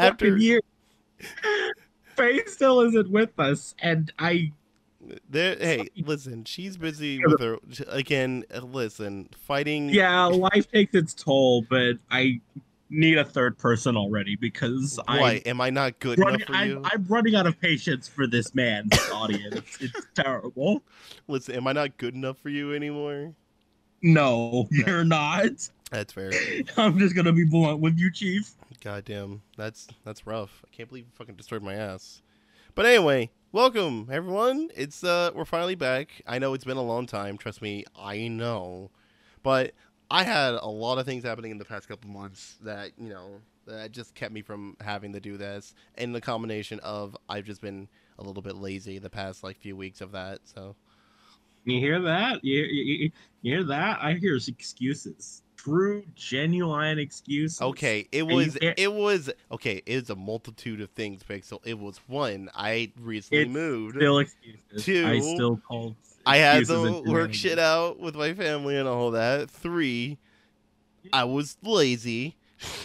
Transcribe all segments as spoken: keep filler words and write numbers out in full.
fucking After years. Faye still isn't with us, and I. there, hey, listen, she's busy with her again. Listen, fighting. Yeah, life takes its toll, but I need a third person already because Why I'm am I not good enough running. for I'm you? I'm running out of patience for this man's audience. It's terrible. Listen, am I not good enough for you anymore? No, That, you're not. that's fair. I'm just gonna be blunt with you, Chief. Goddamn, that's that's rough. I can't believe you fucking destroyed my ass. But anyway, welcome everyone. It's uh, we're finally back. I know it's been a long time. Trust me, I know. But I had a lot of things happening in the past couple months that you know that just kept me from having to do this. And the combination of I've just been a little bit lazy the past like few weeks of that. So You hear that? You, you, you hear that? I hear excuses. True, genuine excuses. okay, it And you was can't. it was okay. It's a multitude of things, Pixel. It was one. I recently It's moved. still excuses. I Two, still call I had excuses and to work shit shenanigans. out with my family and all that. Three, I was lazy.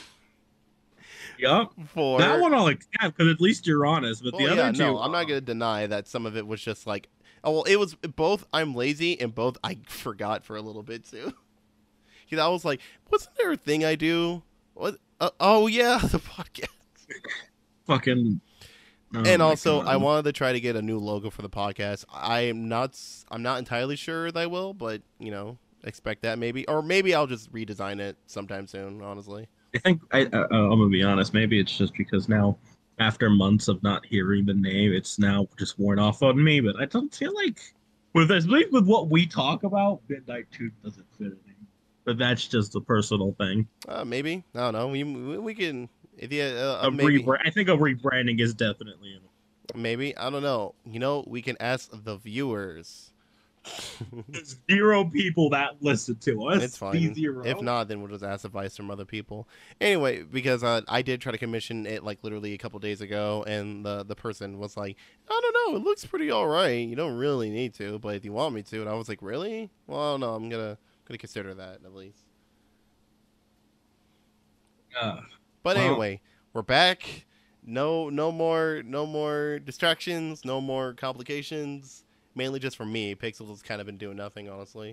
Yup. That Four, one I'll accept because at least you're honest. But the well, yeah, other two, no, I'm not uh, gonna deny that some of it was just like, oh, well, it was both. I'm lazy and both I forgot for a little bit too. Because I was like, wasn't there a thing I do? What? Uh, oh yeah, the podcast. fucking. Oh And my also, I god. wanted to try to get a new logo for the podcast. I'm not. I'm not entirely sure that I will, but you know, expect that maybe, or maybe I'll just redesign it sometime soon. Honestly, I think I, uh, I'm gonna be honest. Maybe it's just because now, after months of not hearing the name, it's now just worn off on me. But I don't feel like with this, with what we talk about, Midnight Tooth doesn't fit anymore. But that's just a personal thing. uh, maybe I don't know. We we can if you uh, uh, A maybe rebrand. I think a rebranding is definitely in. maybe I don't know. You know, we can ask the viewers. There's zero people that listen to It's us. The fine. If zero. not, then we'll just ask advice from other people. Anyway, because uh, I did try to commission it like literally a couple days ago, and the the person was like, "I don't know, it looks pretty all right. You don't really need to, but if you want me to," and I was like, "Really? Well, no, I'm gonna gonna consider that at least." Uh, But well, anyway, we're back. No, no more, no more distractions. No more complications. Mainly just for me. Pixels has kind of been doing nothing, honestly.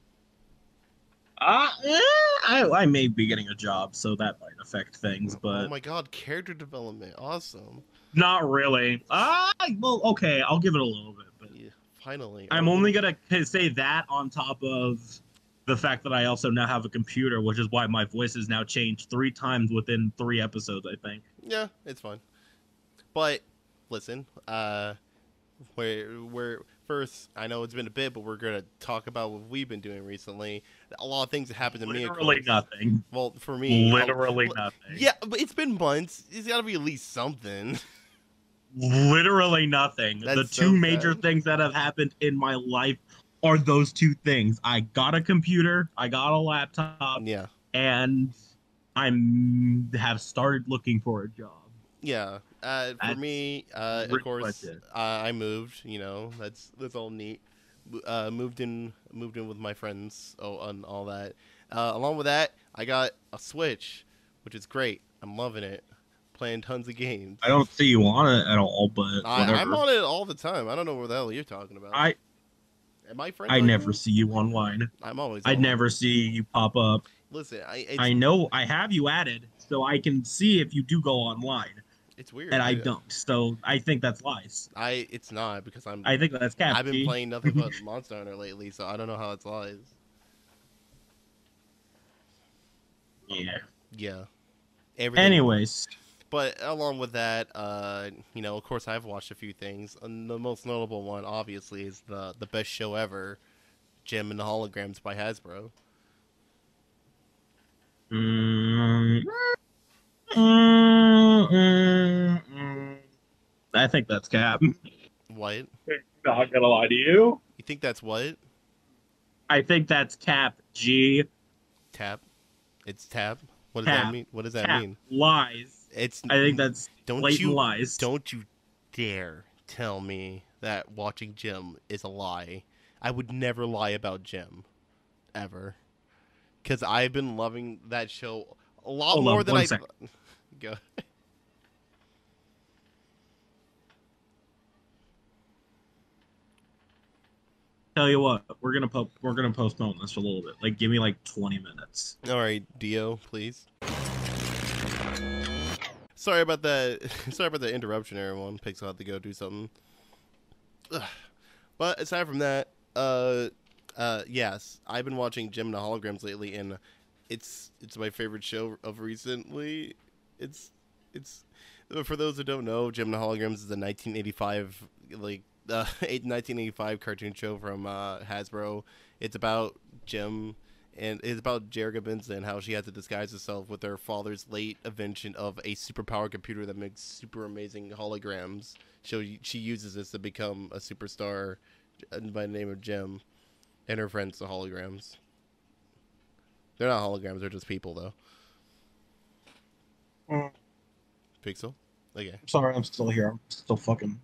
uh, eh, I I may be getting a job, so that might affect things, Oh but my god, character development, awesome. not really. Ah, well, okay, I'll give it a little bit, but Yeah, finally. I'm Oh, only gonna say that on top of the fact that I also now have a computer, which is why my voice has now changed three times within three episodes, I think. yeah, it's fine. But listen, uh, we're we're first. I know it's been a bit, but we're gonna talk about what we've been doing recently. A lot of things that happened to me, of Literally course. nothing. Well, for me, I'll, Literally well, nothing. yeah, but it's been months. It's got to be at least something. Literally nothing. The That's two so major sad. things that have happened in my life are those two things. I got a computer, I got a laptop, Yeah, and I'm have started looking for a job. yeah. Uh, for That's me, uh, of pretty much course, it. uh, I moved. You know, that's that's all neat. Uh, moved in, moved in with my friends. Oh, and all that. Uh, along with that, I got a Switch, which is great. I'm loving it. Playing tons of I games. don't see you on it at all, but I, I'm whatever. on it all the time. I don't know what the hell you're talking about. I Am I friends I on never you? see you online. I'm always I online. never see you pop up. Listen, I it's I know I have you added, so I can see if you do go online, it's weird. and I I don't. So I think that's lies. I it's not because I'm I think that's cap, I've been G. playing nothing but Monster Hunter lately, so I don't know how it's lies. Yeah. Yeah, everything. Anyways, But along with that, uh, you know, of course, I've watched a few things. And the most notable one, obviously, is the the best show ever, Gem and the Holograms by Hasbro. mm, mm, mm, mm. I think that's cap. What? Not gonna lie to you. You think that's what? I think that's cap, G. Tap? It's tap. What does that Cap. mean? What does that Cap. mean? Lies. It's I think that's don't blatant you lies. don't you dare tell me that watching Gem is a lie. I would never lie about Gem ever because I've been loving that show a lot Hold more on than one I second. go. Tell you what, we're gonna po- we're gonna postpone this for a little bit. Like, give me like twenty minutes. All right, Dio, please. Sorry about that. Sorry about the interruption, everyone. Pixel had to go do something. Ugh. But aside from that, uh, uh, yes, I've been watching Gem and the Holograms lately, and it's it's my favorite show of recently. It's it's for those who don't know, Gem and the Holograms is a nineteen eighty-five like uh, nineteen eighty-five cartoon show from uh, Hasbro. It's about Gem. And it's about Jerrica Benson and how she had to disguise herself with her father's late invention of a superpower computer that makes super amazing holograms. So she uses this to become a superstar by the name of Gem, and her friends the holograms. They're not holograms; they're just people, though. Mm. Pixel, okay. Sorry, I'm still here. I'm still fucking.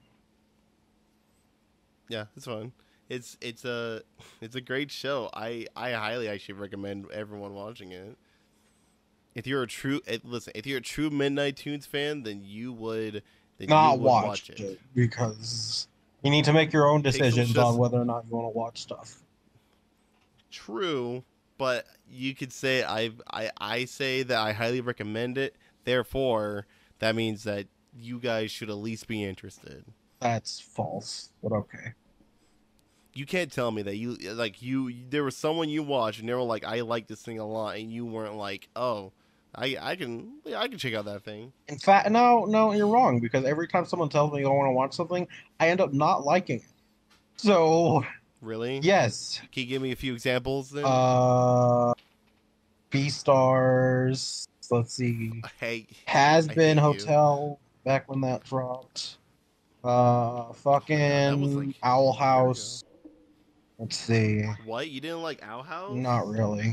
Yeah, it's fun. It's it's a it's a great show. I, I highly actually recommend everyone watching it. If you're a true listen, if you're a true Midnight Toons fan, then you would then Not you would watch, watch it. it because you need to make your own decisions just, on whether or not you want to watch stuff. True, but you could say I I I say that I highly recommend it. Therefore, that means that you guys should at least be interested. That's false, but okay. You can't tell me that you like you there was someone you watched and they were like, I like this thing a lot, and you weren't like, oh, I I can yeah, I can check out that thing. In fact, no, no, you're wrong, because every time someone tells me I want to watch something, I end up not liking it. So Really? yes. Can you give me a few examples then? Uh, Beastars. Let's see. Hey, Has I been hate you. Hotel back when that dropped. Uh, fucking that was like Owl a year House. ago. Let's see. What? You didn't like Owl House? Not really.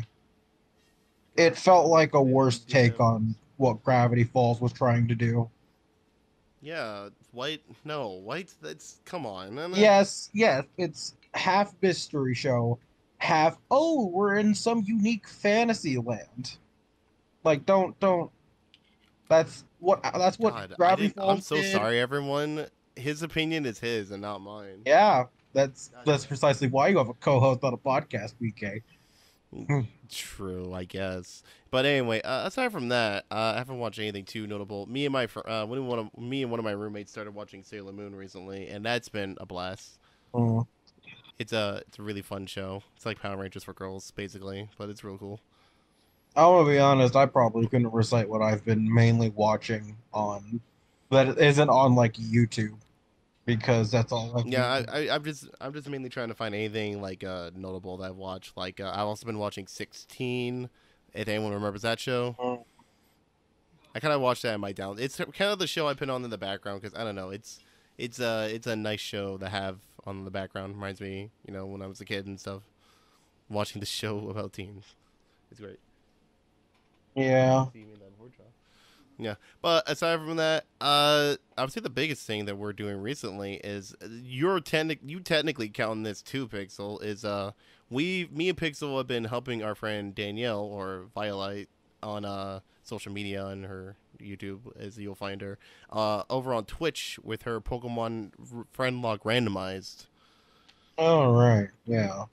It felt like a worse take on what Gravity Falls was trying to do. Yeah, White. No, White. That's come on. No, no. Yes, yes. It's half mystery show, half oh, we're in some unique fantasy land. Like, don't don't. That's what that's what God, I Gravity didn't. Falls I'm so did. sorry, everyone. His opinion is his and not mine. Yeah, that's God, that's precisely why you have a co-host on a podcast, B K. True, I guess. But anyway, uh, aside from that, uh, I haven't watched anything too notable. Me and my fr- uh, one of me and one of my roommates started watching Sailor Moon recently, and that's been a blast. Mm. It's a it's a really fun show. It's like Power Rangers for girls, basically, but it's real cool. I want to be honest. I probably couldn't recite what I've been mainly watching on that isn't on like YouTube, because that's all. I've Yeah, been... I, I I'm just I'm just mainly trying to find anything like uh, notable that I've watched. Like uh, I've also been watching sixteen. If anyone remembers that show. Mm. I kind of watched that in my down. It's kind of the show I put on in the background because I don't know. It's it's a it's a nice show to have on the background. Reminds me, you know, when I was a kid and stuff. Watching the show about teens, it's great. Yeah. Yeah, but aside from that, uh, I would say the biggest thing that we're doing recently is you're technic you technically counting this too, Pixel. Is uh, we me and Pixel have been helping our friend Danielle or Violet on uh social media and her YouTube, as you'll find her, uh, over on Twitch with her Pokemon r- friend log randomized. All right. Yeah.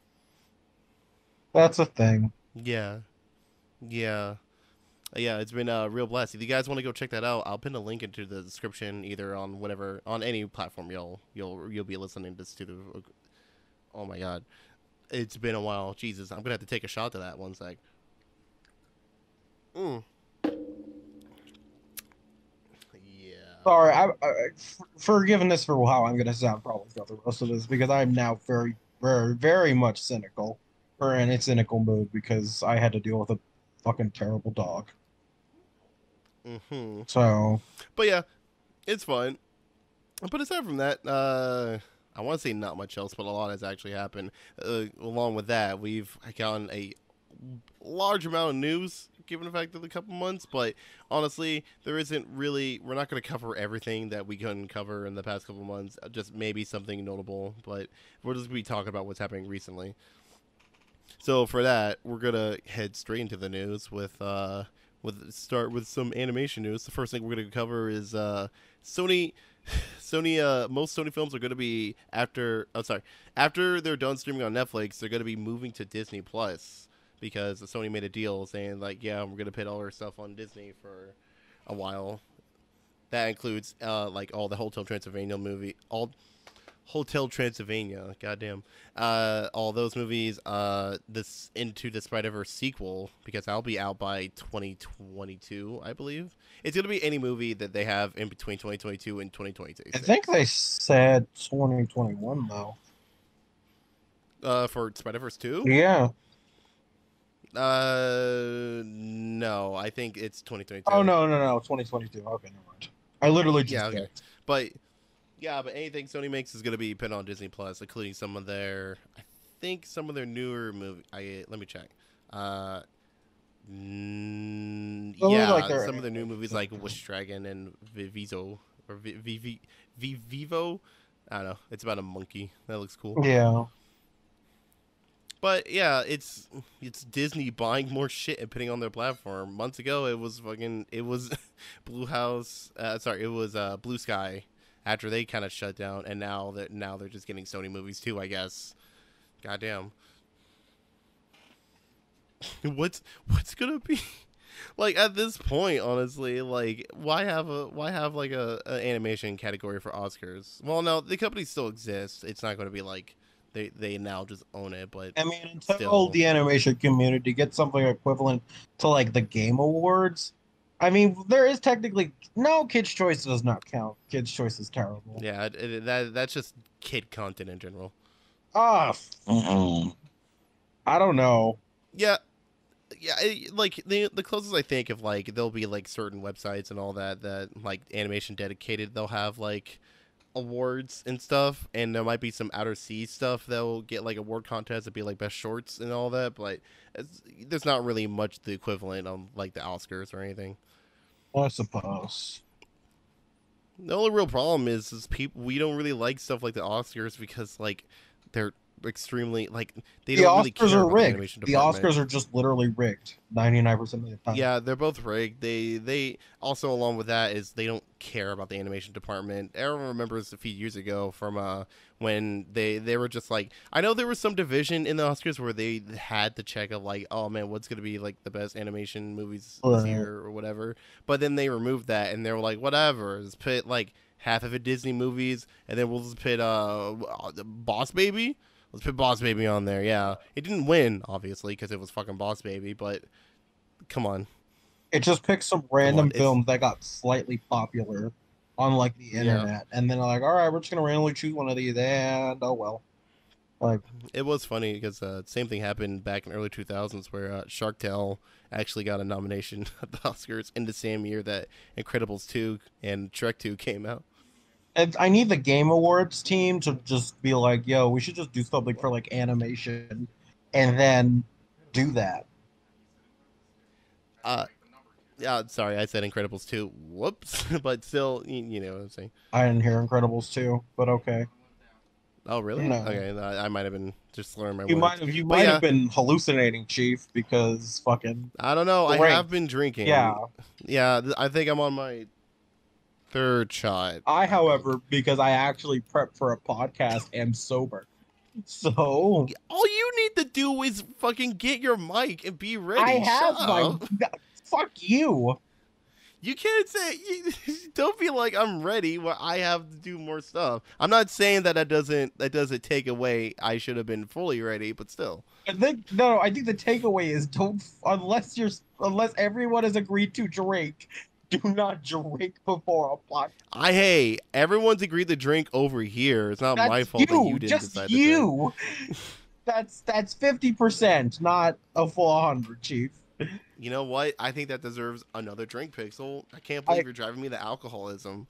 That's a thing. Yeah, yeah. Yeah, it's been a real blast. If you guys want to go check that out, I'll pin a link into the description, either on whatever on any platform you'll you'll you'll be listening this to. The, oh my god, it's been a while. Jesus, I'm gonna have to take a shot to that one sec. Mm. Yeah. Sorry, I, I forgiveness for how I'm gonna sound probably throughout the rest of this, because I'm now very, very, very much cynical, or in a cynical mood, because I had to deal with a fucking terrible dog. Mm-hmm. So, but yeah, it's fun. But aside from that, uh, I want to say not much else, but a lot has actually happened. Uh, along with that, we've gotten a large amount of news, given the fact of the couple months. But honestly, there isn't really. We're not going to cover everything that we couldn't cover in the past couple months. Just maybe something notable, but we're just going to be talking about what's happening recently. So for that, we're gonna head straight into the news with uh, with start with some animation news. The first thing we're going to cover is uh, Sony. Sony. Uh, most Sony films are going to be after. Oh, sorry. After they're done streaming on Netflix, they're going to be moving to Disney Plus because Sony made a deal saying like, yeah, we're going to put all our stuff on Disney for a while. That includes uh, like all the Hotel Transylvania movie, all Hotel Transylvania, goddamn, uh, all those movies. Uh, this Into the Spider-Verse sequel because that'll be out by twenty twenty-two, I believe. It's gonna be any movie that they have in between twenty twenty-two and twenty twenty-two. I think they said twenty twenty-one though. Uh, for Spider-Verse two. Yeah. Uh, no, I think it's twenty twenty-two. Oh no, no, no, twenty twenty-two. Okay, never mind. I literally just yeah, okay, checked. but. Yeah, but anything Sony makes is going to be put on Disney Plus, including some of their, I think some of their newer movie. I let me check. Uh, mm, yeah, like some of the new movies like Wish Dragon and Vivo or v- v- v- v- Vivo. I don't know. It's about a monkey. That looks cool. Yeah. But yeah, it's it's Disney buying more shit and putting on their platform. Months ago, it was fucking it was Blue House. Uh, sorry, it was uh, Blue Sky. After they kind of shut down, and now that now they're just getting Sony movies too, I guess. Goddamn. what's what's gonna be like at this point? Honestly, like why have a why have like a, a animation category for Oscars? Well, no, the company still exists. It's not going to be like they they now just own it. But I mean, until still. the animation community gets something equivalent to like the Game Awards. I mean, there is technically no Kids' Choice does not count. Kids' Choice is terrible. Yeah, it, it, that that's just kid content in general. Ah, uh, I don't know. Yeah, yeah. It, like the the closest I think of like there'll be like certain websites and all that that like animation dedicated. They'll have like awards and stuff, and there might be some outer sea stuff that'll get like award contests. It'd be like best shorts and all that, but it's, there's not really much the equivalent on like the Oscars or anything. I suppose. The only real problem is, is people we don't really like stuff like the Oscars because like they're extremely like they the don't Oscars really care are about rigged. the animation The department. Oscars are just literally rigged ninety-nine percent of the time. Yeah, they're both rigged. They they also along with that is they don't care about the animation department. Everyone remembers a few years ago from uh when they they were just like I know there was some division in the Oscars where they had to check of like oh man what's gonna be like the best animation movies this Uh. year or whatever. But then they removed that and they were like whatever. Let's put like half of it Disney movies and then we'll just put uh Boss Baby. Let's put Boss Baby on there. Yeah, it didn't win obviously because it was fucking Boss Baby, but come on. It just picks some random on, films that got slightly popular on like the internet, yeah. And then like, all right, we're just gonna randomly choose one of these, and oh well. Like it was funny because uh, same thing happened back in early two thousands where uh, Shark Tale actually got a nomination at the Oscars in the same year that Incredibles two and Shrek two came out. And I need the Game Awards team to just be like, yo, we should just do something for like animation, and then do that. Uh, yeah, sorry, I said Incredibles two. Whoops, but still, you, you know what I'm saying. I didn't hear Incredibles two, but okay. Oh really? No. Okay, I, I might have been just slurring my you words. Might have, you but might yeah. have been hallucinating, Chief, because fucking. I don't know. Drink. I have been drinking. Yeah. Yeah, I think I'm on my third shot. I, however, because I actually prepped for a podcast, am sober. So all you need to do is fucking get your mic and be ready. I have Shut my. up. Fuck you. You can't say. You, don't be like I'm ready. Where I have to do more stuff. I'm not saying that that doesn't that doesn't take away. I should have been fully ready, but still. I think no. I think the takeaway is don't unless you're unless everyone has agreed to drink. Do not drink before a podcast. I hey, everyone's agreed to drink over here. It's not that's my fault you, that you didn't just decide you. to drink. that's that's fifty percent, not a full hundred, Chief. You know what? I think that deserves another drink, Pixel. I can't believe I, you're driving me to alcoholism.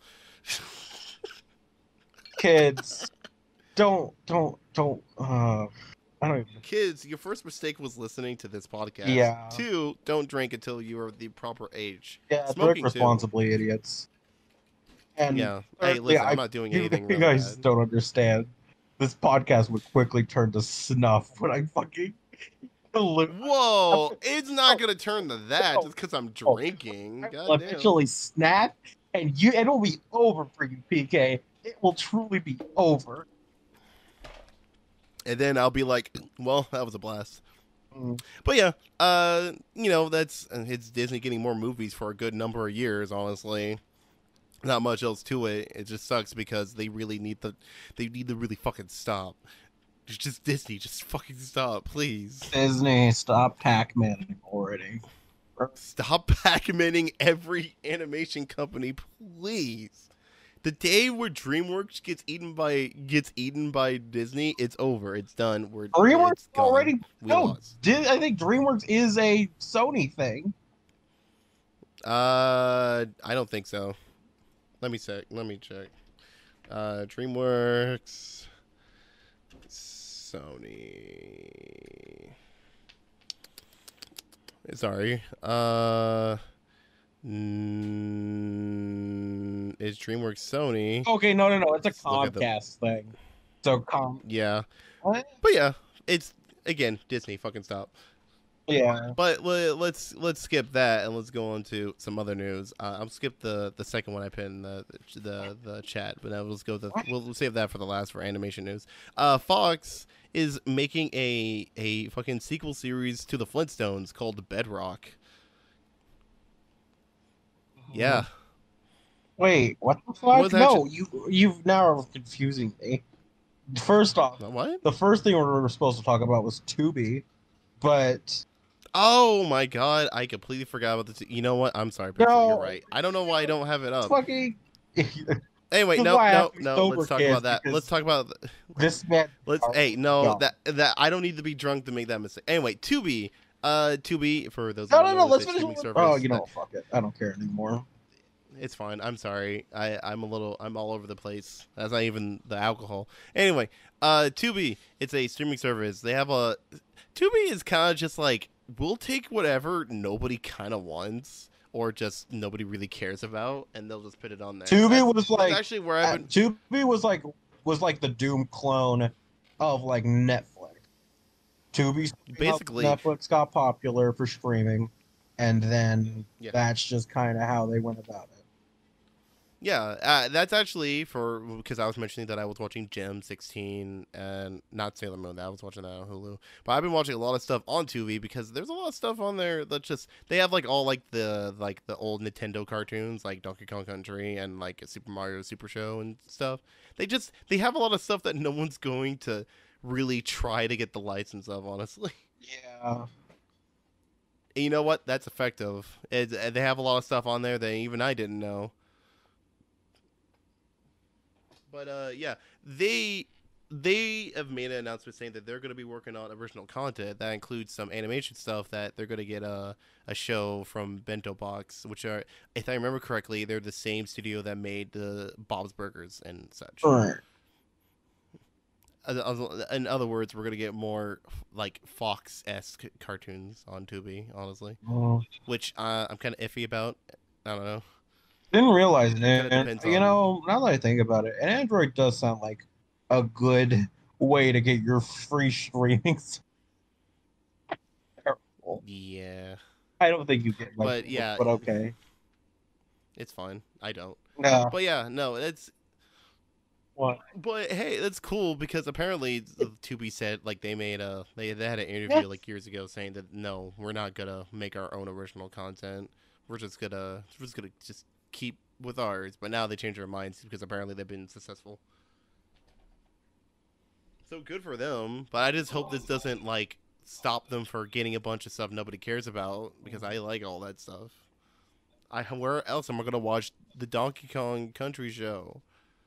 Kids, don't don't don't. Uh, I don't even... Kids, your first mistake was listening to this podcast. Yeah. Two, don't drink until you are the proper age. Yeah, Smoking drink responsibly, too. Idiots. And yeah. Hey, listen, I, I'm not doing you, anything. You really guys bad. don't understand. This podcast would quickly turn to snuff when I fucking Whoa, it's not gonna turn to that No. just because I'm Oh, drinking. I God will damn. eventually snap, and you it'll be over for you, P K. It will truly be over. And then I'll be like, well, that was a blast. Mm. But yeah, uh, you know, that's it's Disney getting more movies for a good number of years, honestly. Not much else to it. It just sucks because they really need the they need to really fucking stop. It's just Disney, just fucking stop, please. Disney, stop Pac-Man already. Stop Pac-Maning every animation company, please. The day where DreamWorks gets eaten by gets eaten by Disney, it's over. It's done. We're DreamWorks it's gone. already. We No, lost. Di- I think DreamWorks is a Sony thing. Uh, I don't think so. Let me check. Let me check. Uh, DreamWorks, Sony. Sorry. Uh, mm, is DreamWorks Sony? Okay, no, no, no. It's a Let's look at the- Comcast thing. So com. Yeah, What? but yeah, it's again Disney. Fucking stop. Yeah. But le- let's let's skip that and let's go on to some other news. Uh, I'll skip the, the second one I put in the the, the chat, but now let's go. The, we'll, we'll save that for the last for animation news. Uh, Fox is making a a fucking sequel series to the Flintstones called Bedrock. Yeah. Wait, what the fuck? Was No, actually- you you've now are confusing me. First off, What? the first thing we were supposed to talk about was Tubi, but Oh my god, I completely forgot about the. T- you know what? I'm sorry, Pixel. No. You're right. I don't know why I don't have it up. fucking Anyway, This is no, why I no, have to be no. sober, Let's talk kids, about that. because- Let's talk about. this man. Let's. Oh, Hey, no, no. that that I don't need to be drunk to make that mistake. Anyway, Tubi, uh, Tubi for those. No, who no, don't no. know, Let's is a finish. streaming With, oh, service you know, that- what, fuck it. I don't care anymore. It's fine. I'm sorry. I I'm a little. I'm all over the place. That's not even the alcohol. Anyway, uh, Tubi. It's a streaming service. They have a. Tubi is kind of just like we'll take whatever nobody kind of wants or just nobody really cares about, and they'll just put it on there. Tubi That's- was that's like actually where I've uh, been. Tubi was like was like the Doom clone of like Netflix. Tubi Basically- Netflix got popular for streaming, and then Yeah. that's just kind of how they went about it. Yeah, uh, that's actually for because I was mentioning that I was watching Gem sixteen and not Sailor Moon. That I was watching that on Hulu, but I've been watching a lot of stuff on Tubi because there's a lot of stuff on there that just they have like all like the like the old Nintendo cartoons like Donkey Kong Country and like Super Mario Super Show and stuff. They just they have a lot of stuff that no one's going to really try to get the license of, honestly. Yeah. And you know what? That's effective. It, they have a lot of stuff on there that even I didn't know. But uh, yeah, they they have made an announcement saying that they're going to be working on original content that includes some animation stuff. That they're going to get a a show from Bento Box, which are, if I remember correctly, they're the same studio that made the Bob's Burgers and such. Right. In other words, we're going to get more like Fox-esque cartoons on Tubi, honestly, Well, which uh, I'm kind of iffy about. I don't know. didn't realize it. Kinda And, depends you on- know, now that I think about it, an Android does sound like a good way to get your free streaming. Terrible. Yeah, I don't think you get like, But, yeah. but okay. it's fine. I don't. No. But yeah, no, it's. What? But hey, that's cool because apparently the Tubi said like they made a they they had an interview Yes. like years ago saying that no, we're not gonna make our own original content. We're just gonna we're just gonna just keep with ours. But now they changed their minds because apparently they've been successful. So good for them. But I just hope this doesn't like stop them for getting a bunch of stuff nobody cares about because I like all that stuff. I where else am I gonna watch the Donkey Kong Country show?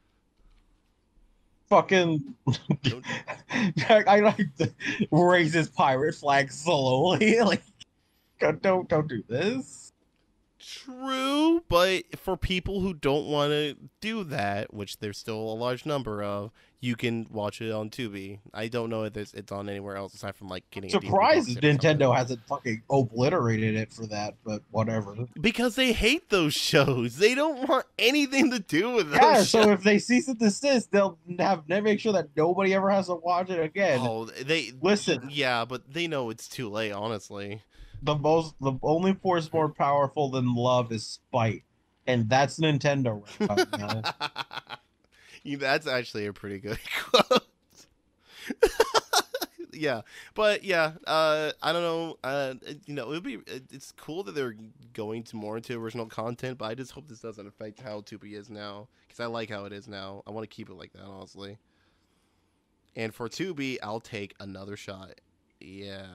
Fucking Don't- Jack, I like to raise his pirate flag slowly. Like, don't don't don't do this. True, but for people who don't want to do that, which there's still a large number of, you can watch it on Tubi. I don't know if it's, it's on anywhere else aside from like getting. Surprised a D V D box set or something. Nintendo hasn't fucking obliterated it for that, but whatever. Because they hate those shows. They don't want anything to do with those Yeah, shows. so if they cease and desist, they'll have they make sure that nobody ever has to watch it again. Oh, they Listen. Yeah, but they know it's too late. Honestly, The most, the only force more powerful than love is spite, and that's Nintendo right now. Yeah, that's actually a pretty good quote. Yeah, but yeah, uh, I don't know. Uh, you know, it would be. It's cool that they're going to more into original content, but I just hope this doesn't affect how Tubi is now, because I like how it is now. I want to keep it like that, honestly. And for Tubi, I'll take another shot. Yeah.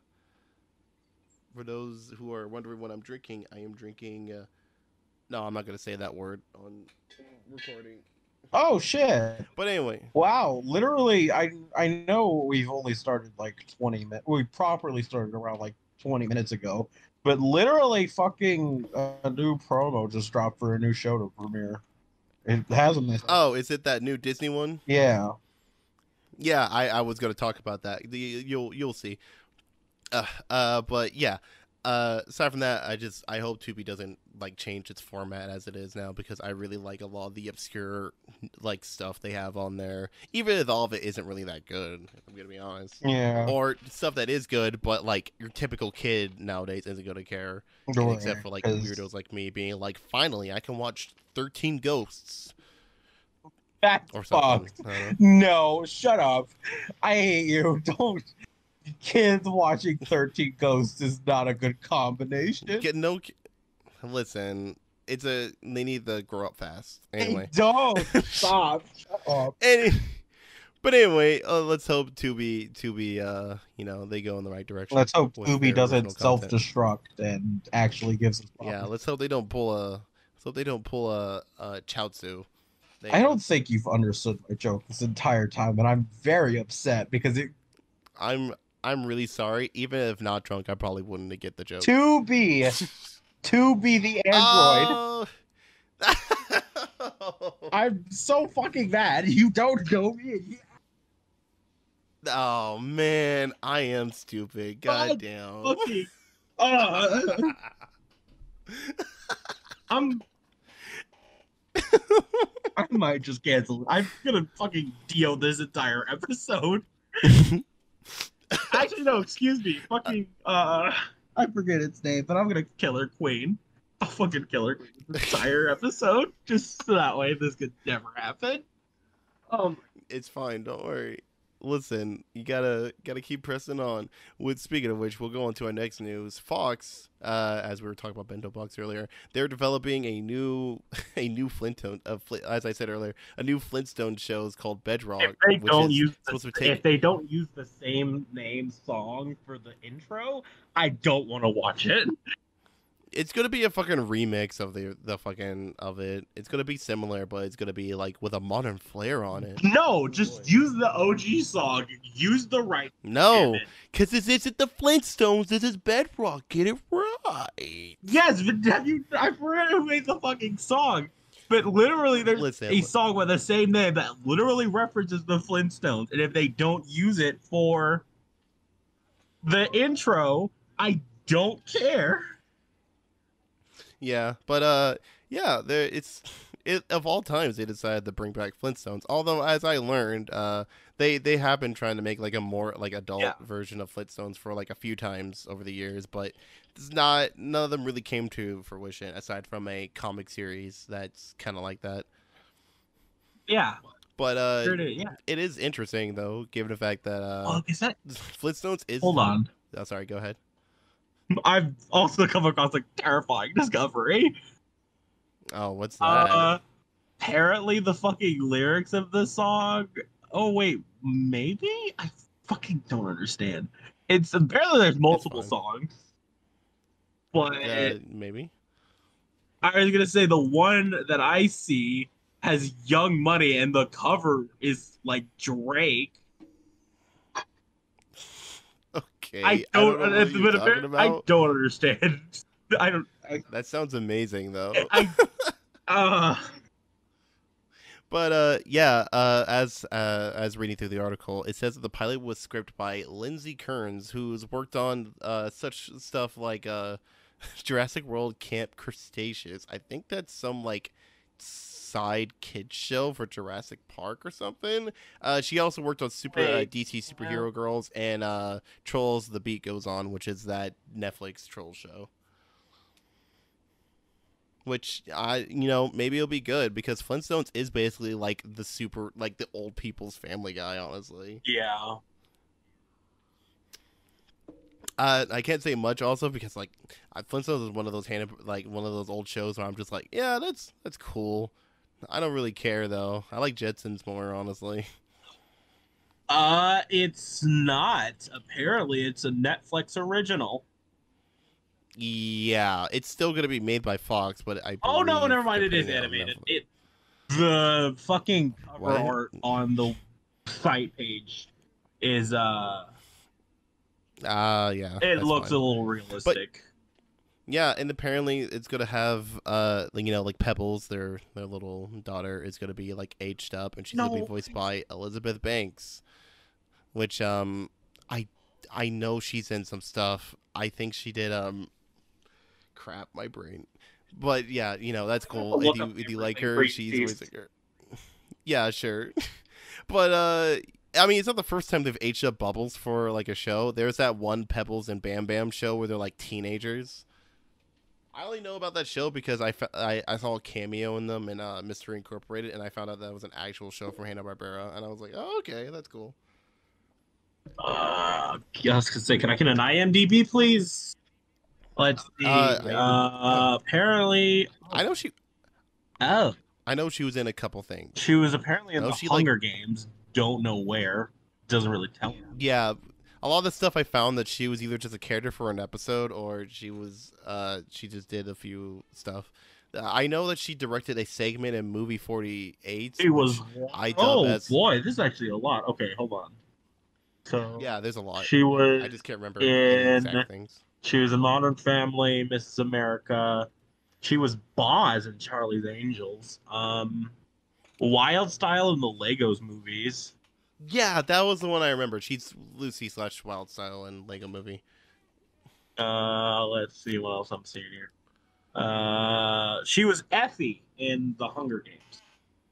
For those who are wondering what I'm drinking, I am drinking. Uh, no, I'm not gonna say that word on recording. Oh shit! But anyway, wow, literally, I I know we've only started like twenty minutes. We properly started around like twenty minutes ago, but literally, fucking uh, a new promo just dropped for a new show to premiere. It hasn't missed. Oh, is it that new Disney one? Yeah. Yeah, I, I was gonna talk about that. The, you'll you'll see. Uh, uh, but yeah. Uh, aside from that, I just I hope Tubi doesn't like change its format as it is now, because I really like a lot of the obscure like stuff they have on there, even if all of it isn't really that good. If I'm gonna be honest. Yeah. Or stuff that is good, but like your typical kid nowadays isn't gonna care, Sure, except for like 'cause- weirdos like me being like, finally I can watch thirteen Ghosts That's or something. fucked. I don't know. No, shut up. I hate you. Don't. Kids watching thirteen Ghosts is not a good combination. Get no. Listen, it's a. They need to grow up fast. Anyway. Hey, don't stop. Shut up. Any, but anyway, uh, let's hope Tubi, Tubi, uh, you know, they go in the right direction. Let's hope with Tubi their doesn't original content. self-destruct and actually gives us. Yeah, problems. let's hope they don't pull a. Let's hope they don't pull a, a Chaozu. They, I don't think you've understood my joke this entire time, and I'm very upset because it. I'm. I'm really sorry. Even if not drunk, I probably wouldn't get the joke. Tubi, Tubi the android. Oh. I'm so fucking mad. You don't know me. Oh man, I am stupid. God God damn. Fucking. Uh, I'm. I might just cancel. I'm gonna fucking deal this entire episode. Actually, no. Excuse me. Fucking. Uh, I forget its name, but I'm gonna kill her queen. I'll fucking kill her queen this entire episode, just so that way this could never happen. Um. It's fine. Don't worry. Listen, you gotta gotta keep pressing on. With speaking of which, we'll go on to our next news. Fox, uh, as we were talking about Bento Box earlier, they're developing a new a new Flintstone. Uh, Fl- as I said earlier, a new Flintstone shows called Bedrock. If they which don't is use supposed the, to take- if they don't use the same name song for the intro, I don't want to watch it. It's gonna be a fucking remix of the the fucking of it. It's gonna be similar, but it's gonna be like with a modern flair on it. No, just use the O G song. Use the right. No, Damn it. because this isn't the Flintstones. This is Bedrock. Get it right. Yes, but have you? I forget who made the fucking song. But literally, there's Listen, a li- song with the same name that literally references the Flintstones, and if they don't use it for the intro, I don't care. Yeah, but uh, yeah, there it's it of all times they decided to bring back Flintstones. Although, as I learned, uh, they they have been trying to make like a more like adult Yeah. version of Flintstones for like a few times over the years, but it's not none of them really came to fruition aside from a comic series that's kind of like that. Yeah, But uh, sure did, yeah. it is interesting though, given the fact that uh, Oh, is that? Flintstones is. Hold on. Oh, sorry. Go ahead. I've also come across a terrifying discovery. Oh, what's that? Uh, apparently the fucking lyrics of the song. Oh wait, maybe I fucking don't understand. It's apparently there's multiple fine. songs, but uh, maybe. I was gonna say the one that I see has Young Money, and the cover is like Drake. Okay. I don't. know what it's- you're but talking appar- I about. don't understand. I don't. I, That sounds amazing, though. I uh, But uh, yeah, uh, as uh, as reading through the article, it says that the pilot was scripted by Lindsay Kearns, who's worked on uh, such stuff like uh, Jurassic World Camp Cretaceous. I think that's some like side kids show for Jurassic Park or something. Uh, she also worked on Super uh, D C Superhero Girls and uh, Trolls: The Beat Goes On, which is that Netflix troll show. Which I, you know, maybe it'll be good because Flintstones is basically like the super, like the old people's Family Guy, honestly. Yeah. Uh, I can't say much also because like Flintstones is one of those hand, like one of those old shows where I'm just like, yeah, that's that's cool. I don't really care though. I like Jetsons more, honestly. Uh, it's not. Apparently, it's a Netflix original. Yeah, it's still gonna be made by Fox, but I. Oh no, never mind. they're It is putting animated. on It the fucking cover What? art on the site page is uh, Ah, uh, yeah. it that's looks fine. a little realistic. Yeah, and apparently it's gonna have uh, like, you know, like Pebbles, their their little daughter, is gonna be like aged up, and she's gonna be No. voiced by Elizabeth Banks, which um, I I know she's in some stuff. I think she did um, crap, my brain, but yeah, you know that's cool. Look If you up if you like everything her, for you, she's Steve. always like her. Yeah, sure, but uh. I mean, it's not the first time they've aged up Bubbles for like a show. There's that one Pebbles and Bam Bam show where they're like teenagers. I only know about that show because I, fa- I, I saw a cameo in them in uh, Mystery Incorporated, and I found out that was an actual show from Hanna-Barbera, and I was like, oh, okay, that's cool. Uh, I was gonna say, can I get an IMDb, please? Let's see. Uh, Uh, I- apparently, I know she, oh, I know she was in a couple things. she was apparently in Oh, the she, like- Hunger Games. Don't know where. Doesn't really tell me. Yeah, a lot of the stuff I found that she was either just a character for an episode or she was, uh, she just did a few stuff. Uh, I know that she directed a segment in Movie forty-eight. It was. I dub Oh as- boy, this is actually a lot. Okay, hold on. So Yeah, there's a lot. she was. I just can't remember in- any exact things. She was in Modern Family, Missus America. She was Boz in Charlie's Angels. Um, Wild Style in the Legos movies. Yeah, that was the one I remember. She's Lucy slash Wild Style in Lego Movie. Uh, let's see what else I'm seeing here. Uh, she was Effie in the Hunger Games.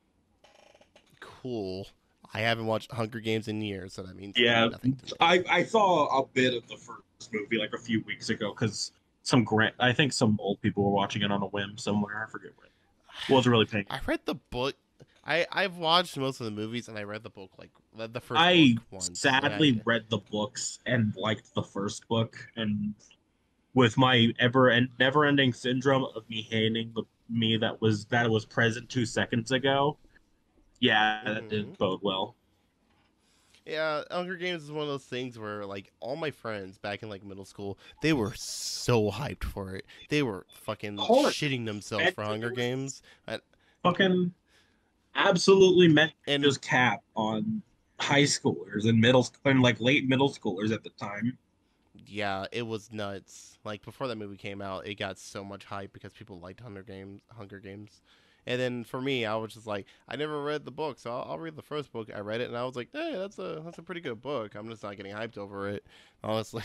Cool. I haven't watched Hunger Games in years, so that means Yeah, nothing to me. I I saw a bit of the first movie like a few weeks ago because some grant. I think some old people were watching it on a whim somewhere. I forget where. Wasn't really paying. I read the book. I I've watched most of the movies, and I read the book like the, the first. I book once. sadly and I- read the books and liked the first book, and with my ever and never ending syndrome of me hating the me that was that was present two seconds ago. Yeah, that Mhm. didn't bode well. Yeah, Hunger Games is one of those things where like all my friends back in like middle school, they were so hyped for it. They were fucking course. shitting themselves And for Hunger it was- Games. And, Fucking absolutely meant and just cap on high schoolers and middle and like late middle schoolers at the time. yeah, it was nuts. Like before that movie came out, it got so much hype because people liked Hunger Games. Hunger Games, and then for me, I was just like, I never read the book, so I'll, I'll read the first book. I read it, and I was like, hey, that's a that's a pretty good book. I'm just not getting hyped over it, honestly.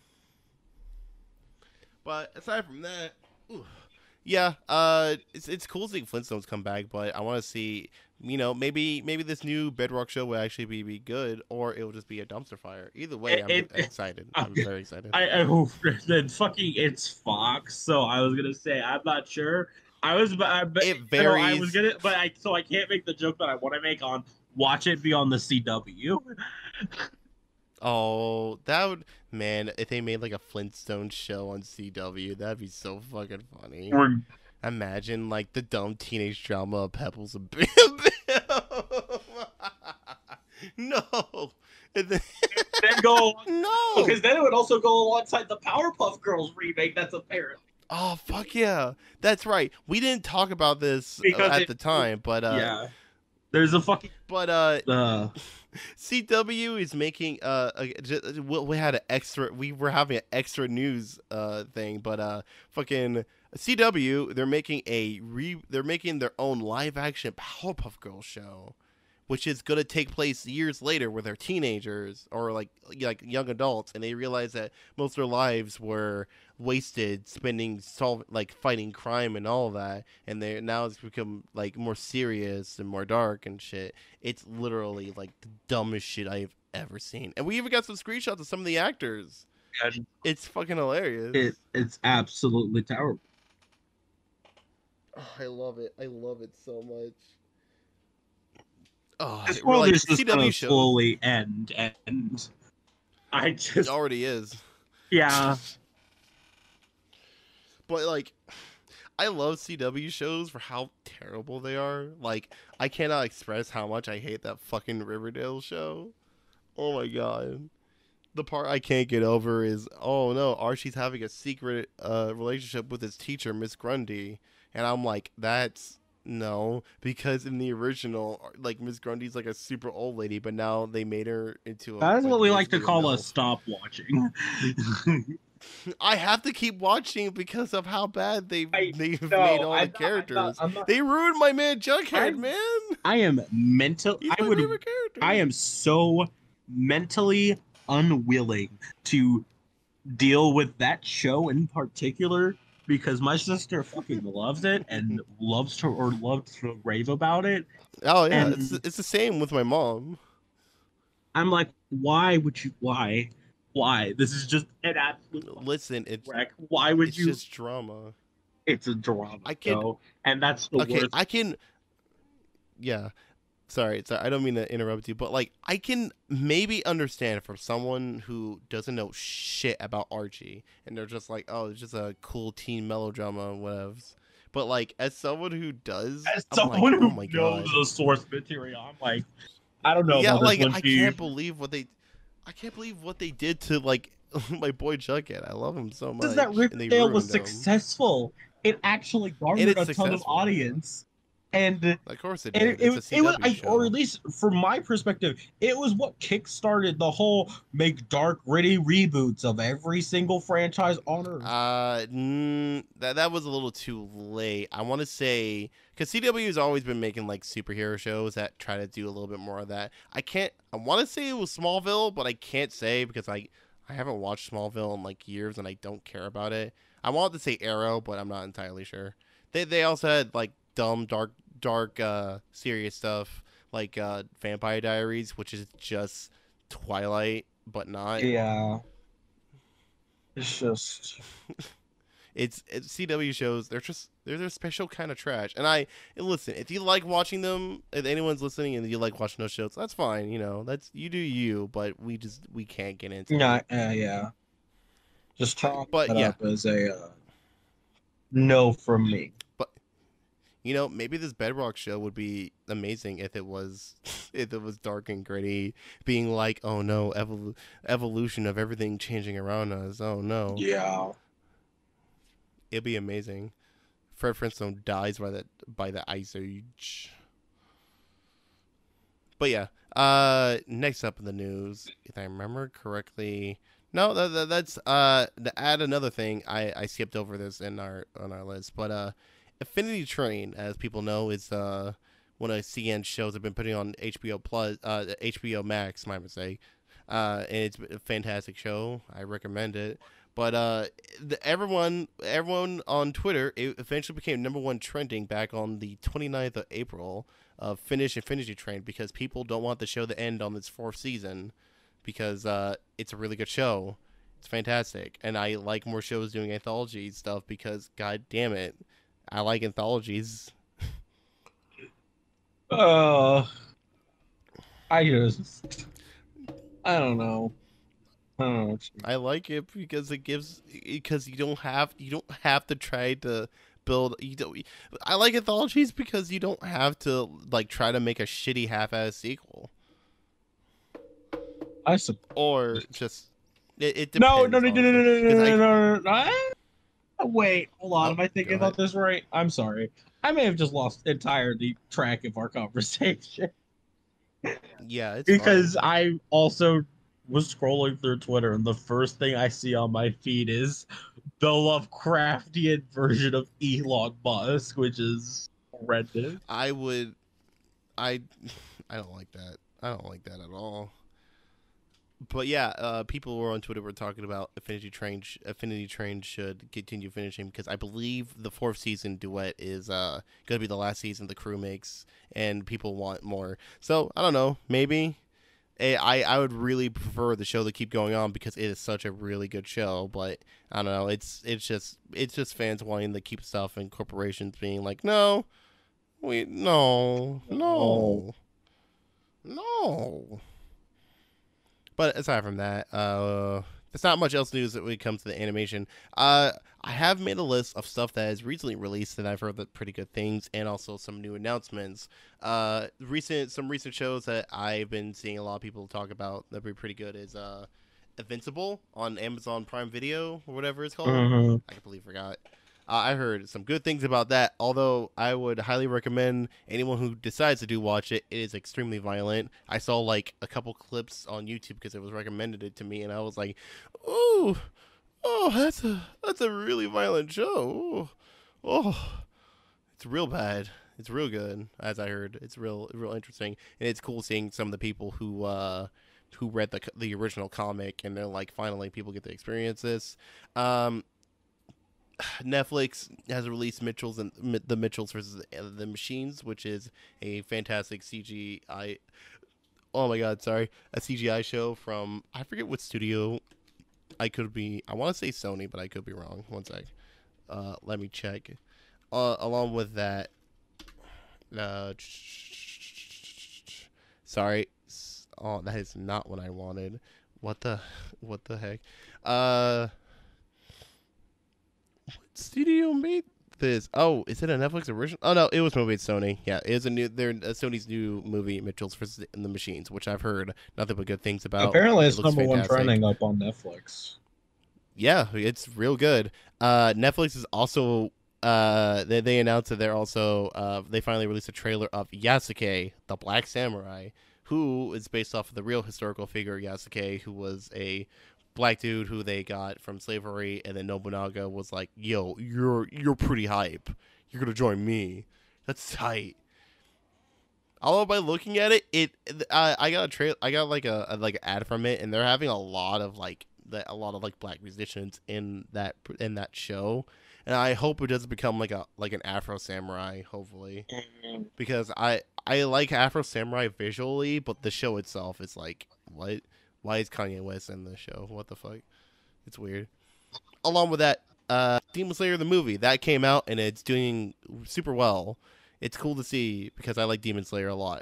But aside from that, ooh, yeah, uh, it's it's cool seeing Flintstones come back, but I want to see, you know, maybe maybe this new Bedrock show will actually be, be good, or it will just be a dumpster fire. Either way, I'm It- it- excited. I'm very excited. I, I then fucking it's Fox, so I was gonna say I'm not sure. I was, but I, but, It you know, I varies. was gonna, but I so I can't make the joke that I want to make on watch it be on the C W. Oh, that would, man, if they made like a Flintstone show on C W, that'd be so fucking funny. Or Imagine like the dumb teenage drama of Pebbles and Bam Bam. No. And then, then go no. because then it would also go alongside the Powerpuff Girls remake. That's apparent. Oh, fuck yeah. That's right. We didn't talk about this uh, Because at it- the time, but uh yeah, there's a fucking but uh uh, C W is making uh a, j- we we had an extra we were having an extra news uh thing, but uh fucking C W, they're making a re they're making their own live action Powerpuff Girls show, which is going to take place years later where they're teenagers or like like young adults, and they realize that most of their lives were wasted spending solve like fighting crime and all of that, and they now it's become like more serious and more dark and shit. It's literally like the dumbest shit I've ever seen, and we even got some screenshots of some of the actors. And It's fucking hilarious. it it's absolutely terrible. Oh, I love it. I love it so much. Oh, This it- world like is just C W gonna shows. slowly end, and I It just already is. yeah. But like, I love C W shows for how terrible they are. Like, I cannot express how much I hate that fucking Riverdale show. Oh my god. The part I can't get over is, oh no, Archie's having a secret uh, relationship with his teacher, Miss Grundy, and I'm like, that's no, because in the original, like Miss Grundy's like a super old lady, but now they made her into a. That's what we like to basically a call a MILF. stop watching. I have to keep watching because of how bad they I- they've no, made all I'm the not- I'm not- characters. I'm not- They ruined my man Jughead, I'm- man. I am mental. He's I my would. favorite character. I am so mentally unwilling to deal with that show in particular because my sister fucking loves it and loves to or loves to rave about it. Oh yeah, and- it's it's the same with my mom. I'm like, why would you? Why? Why? This is just an absolute Listen, it's wreck. Why would it's you? just drama. It's a drama. I can- show, and that's the Okay, worst. I can. Yeah, sorry, sorry. I don't mean to interrupt you, but like, I can maybe understand from someone who doesn't know shit about Archie, and they're just like, oh, it's just a cool teen melodrama, whatever. But like, as someone who does, As I'm someone like, who oh my knows god. the source material, I'm like, I don't know Yeah, about like this one, I Steve. can't believe what they, I can't believe what they did to like my boy Jughead. I love him so much. Because that and they Riverdale was ruined him. successful. It actually garnered it's a ton of successful, yeah. audience, and Of course it and did. it, it, It's a it was, C W I, show. or at least from my perspective, it was what kickstarted the whole make dark, gritty reboots of every single franchise on Earth. Uh, mm, that that was a little too late. I want to say because C W has always been making like superhero shows that try to do a little bit more of that. I can't. I want to say it was Smallville, but I can't say because I I haven't watched Smallville in like years and I don't care about it. I wanted to say Arrow, but I'm not entirely sure. They they also had like dumb, dark, dark, uh, serious stuff like uh, Vampire Diaries, which is just Twilight, but not. Yeah. It's just It's, it's C W shows. They're just they're their special kind of trash. And I and listen, if you like watching them, if anyone's listening and you like watching those shows, that's fine. You know, that's you do you. But we just we can't get into. yeah, it. uh, yeah. Just chalk But, that yeah. up as a uh, no from me. You know, maybe this Bedrock show would be amazing if it was if it was dark and gritty, being like, oh no, evol- evolution of everything changing around us. Oh no, Yeah. it'd be amazing. Fred Flintstone dies by the by the ice age. But yeah, uh, next up in the news, if I remember correctly, no, that, that, that's uh, to add another thing. I, I skipped over this in our on our list, but uh, Affinity Train, as people know, is uh one of C N's shows I've been putting on H B O Plus, uh, H B O Max, my mistake. Uh, and it's a fantastic show. I recommend it. But uh, the, everyone, everyone on Twitter, it eventually became number one trending back on the twenty-ninth of April of Finish Infinity Train because people don't want the show to end on its fourth season because uh, it's a really good show. It's fantastic, and I like more shows doing anthology stuff because, god damn it, I like anthologies. Uh, I just, I don't know. I don't know. I like it because it gives because you don't have you don't have to try to build you don't I like anthologies because you don't have to like try to make a shitty half-ass sequel I suppose. or just it, it No, depends. no, no, no, no, no, honestly. no, 'Cause I- no, no, no, no. Ah, Wait, hold on. Oh, Am I thinking go about this right? I'm sorry. I may have just lost entirely track of our conversation yeah, it's because fine. I also was scrolling through Twitter and the first thing I see on my feed is the Lovecraftian version of Elon Musk, which is horrendous. I would, I, I don't like that. I don't like that at all. But yeah, uh, people were on Twitter were talking about Affinity Train. Sh- Affinity Train should continue finishing because I believe the fourth season duet is uh, going to be the last season the crew makes, and people want more. So I don't know, maybe. Eh, I I would really prefer the show to keep going on because it is such a really good show. But I don't know, it's it's just it's just fans wanting to keep stuff and corporations being like, no, we no no no. But aside from that, uh, there's not much else news when it comes to the animation. Uh, I have made a list of stuff that is recently released that I've heard that pretty good things, and also some new announcements. Uh, recent some recent shows that I've been seeing a lot of people talk about that be pretty good is uh, Invincible on Amazon Prime Video or whatever it's called. Mm-hmm. I completely forgot. Uh, I heard some good things about that, although I would highly recommend anyone who decides to do watch it. It is extremely violent. I saw like a couple clips on YouTube because it was recommended it to me, and I was like, "Ooh, oh, that's a that's a really violent show. Oh, oh, it's real bad. It's real good, as I heard. It's real real interesting, and it's cool seeing some of the people who uh, who read the the original comic, and they're like, finally, people get to experience this." Um, Netflix has released Mitchell's and the Mitchells versus the Machines, which is a fantastic C G I. Oh my god, sorry, a C G I show from I forget what studio. I could be. I want to say Sony, but I could be wrong. One sec. Uh, let me check. Uh, along with that, uh, sorry. Oh, that is not what I wanted. What the? What the heck? Uh. Studio made this? Oh, is it a Netflix original? Oh no, it was made Sony. Yeah, it is a new. They're uh, Sony's new movie, Mitchell's versus the Machines, which I've heard nothing but good things about. Apparently, It it's looks number one fantastic. trending up on Netflix. Yeah, it's real good. Uh, Netflix is also. Uh, they they announced that they're also. Uh, they finally released a trailer of Yasuke, the Black Samurai, who is based off of the real historical figure Yasuke, who was a black dude who they got from slavery, and then Nobunaga was like, "Yo, you're you're pretty hype. You're gonna join me. That's tight." Although by looking at it, it uh, I got a trail, I got like a, a like an ad from it, and they're having a lot of like the, a lot of like black musicians in that in that show, and I hope it doesn't become like a like an Afro Samurai, hopefully, because I I like Afro Samurai visually, but the show itself is like, what? Why is Kanye West in the show? What the fuck? It's weird. Along with that, uh, Demon Slayer the movie that came out and it's doing super well. It's cool to see because I like Demon Slayer a lot.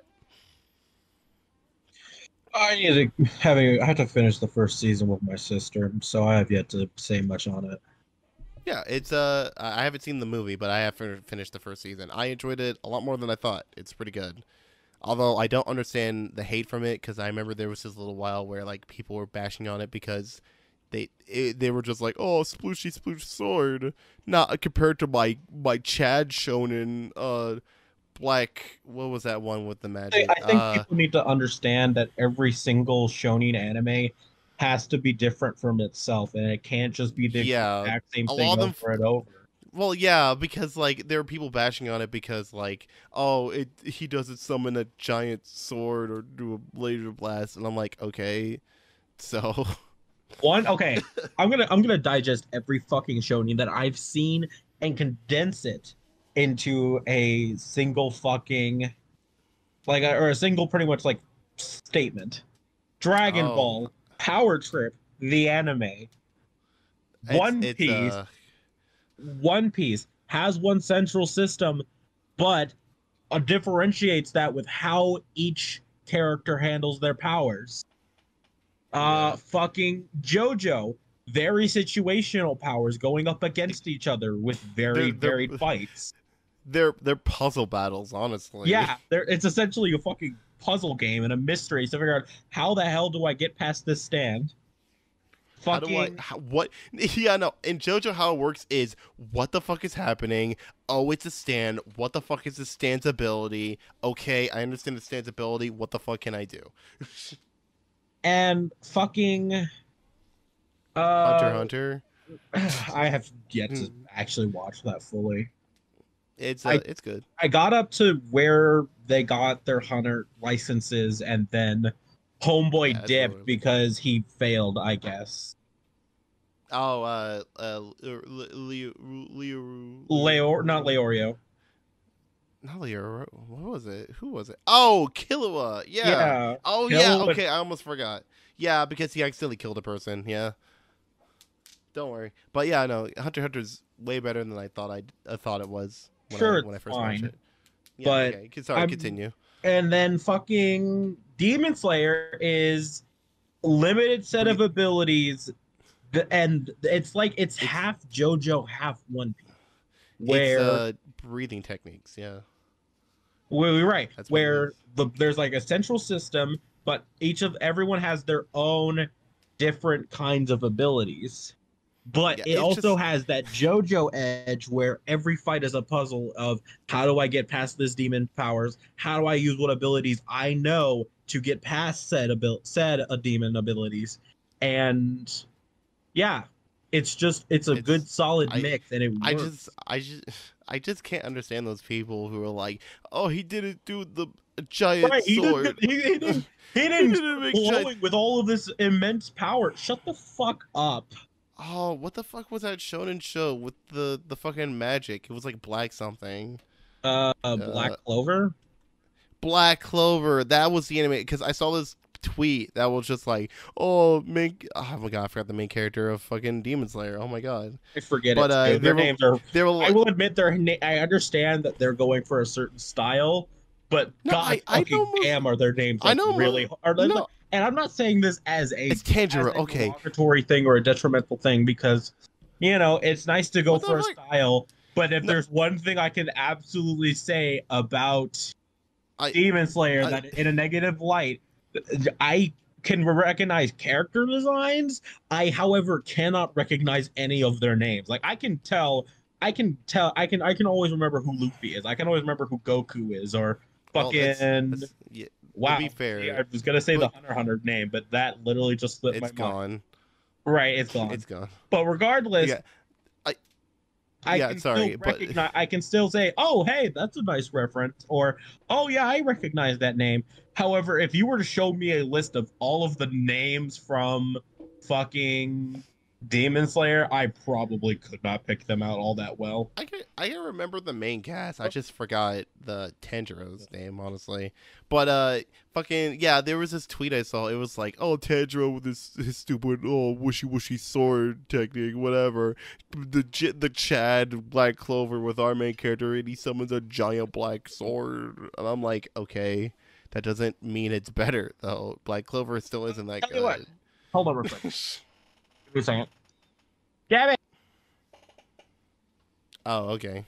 I need to having I have to finish the first season with my sister, so I have yet to say much on it. Yeah, it's uh, I haven't seen the movie, but I have finished the first season. I enjoyed it a lot more than I thought. It's pretty good. Although I don't understand the hate from it, because I remember there was this little while where like people were bashing on it because they it, they were just like, oh, splooshy sploosh sword, not compared to my my Chad Shonen uh black. What was that one with the magic? I, I think uh, people need to understand that every single shonen anime has to be different from itself, and it can't just be the Yeah, exact same a thing lot of them over and over. Well, yeah, because like there are people bashing on it because like, oh, it he doesn't summon a giant sword or do a laser blast, and I'm like, okay, so One, okay, I'm gonna I'm gonna digest every fucking shonen that I've seen and condense it into a single fucking like a, or a single pretty much like statement. Dragon oh, Ball, Power Trip, the anime, it's One it's Piece. uh, One Piece has one central system, but uh, differentiates that with how each character handles their powers. Uh, yeah. fucking JoJo, very situational powers going up against each other with very They're they're varied fights. they're they're puzzle battles, honestly. Yeah, there it's essentially a fucking puzzle game and a mystery to figure out how the hell do I get past this stand. How do I? Fucking How, what? Yeah, no. In JoJo, how it works is what the fuck is happening? Oh, it's a stand. What the fuck is the stand's ability? Okay, I understand the stand's ability. What the fuck can I do? and fucking Hunter uh x Hunter. I have yet to actually watch that fully. It's uh, I it's good. I got up to where they got their hunter licenses, and then Yeah, Homeboy it's really dipped good. because he failed, I guess. Oh, uh, uh, Leo, Leo, Leor, not Leorio. not Leo. What was it? Who was it? Oh, Killua. Yeah. Yeah, Oh, yeah. Hill. Okay, I almost forgot. Yeah, because he accidentally killed a person. Yeah. Don't worry. But yeah, no, Hunter x Hunter's way better than I thought I I thought it was when Sure, I it's when I first watched fine, it. Yeah. but Okay. Sorry. I'm. Continue. And then fucking Demon Slayer is limited set Breathe. of abilities, th- and it's like it's It's half JoJo, half One Piece. it's Where uh breathing techniques. Yeah. we're right, That's what it is. where the there's like a central system, but each of everyone has their own different kinds of abilities. But Yeah. it It's also just has that JoJo edge where every fight is a puzzle of how do I get past this demon powers? How do I use what abilities I know to get past said abil- said a demon abilities? And yeah, it's just it's a good it's solid I mix and it I just works. I just I just can't understand those people who are like, oh, he didn't do the giant Right, he didn't sword. he, he didn't he He didn't didn't start make giant. glowing with all of this immense power. Shut the fuck up. Oh, what the fuck was that shonen show with the the fucking magic? It was like black something. Uh Black Uh, Clover? Black Clover. That was the anime because I saw this tweet that was just like, oh, main. Oh my god, I forgot the main character of fucking Demon Slayer. Oh my god. I forget But it uh, too. they Their were names are. they were I like, will admit their. Na- I understand that they're going for a certain style, but no, god I I know fucking most. damn, are their names I like know really? most. Are they like? No, And I'm not saying this as a it's as Tanjiro. a Okay, derogatory thing or a detrimental thing because you know it's nice to go what the for a fuck? style. But if No, there's one thing I can absolutely say about I Demon Slayer I that in a negative light, I can recognize character designs. I, however, cannot recognize any of their names. Like I can tell, I can tell, I can, I can always remember who Luffy is. I can always remember who Goku is, or well, that's fucking that's yeah. To wow. be See, fair, I was gonna say the but Hunter x Hunter name, but that literally just slipped my it's mind. gone. Right, it's gone. It's gone. But regardless, Yeah, I I yeah. can still Sorry, but recognize. I can still say, "Oh, hey, that's a nice reference," or "Oh, yeah, I recognize that name." However, if you were to show me a list of all of the names from fucking Demon Slayer, I probably could not pick them out all that well. I can I can remember the main cast. I just forgot the Tanjiro's name, honestly. But uh, fucking yeah, there was this tweet I saw. It was like, oh, Tanjiro with his, his stupid oh wishy washy sword technique, whatever. The J- the Chad Black Clover with our main character, and he summons a giant black sword, and I'm like, okay, that doesn't mean it's better though. Black Clover still isn't that Tell you what, good. hold on real quick. Give me a second. Damn it! Oh, okay.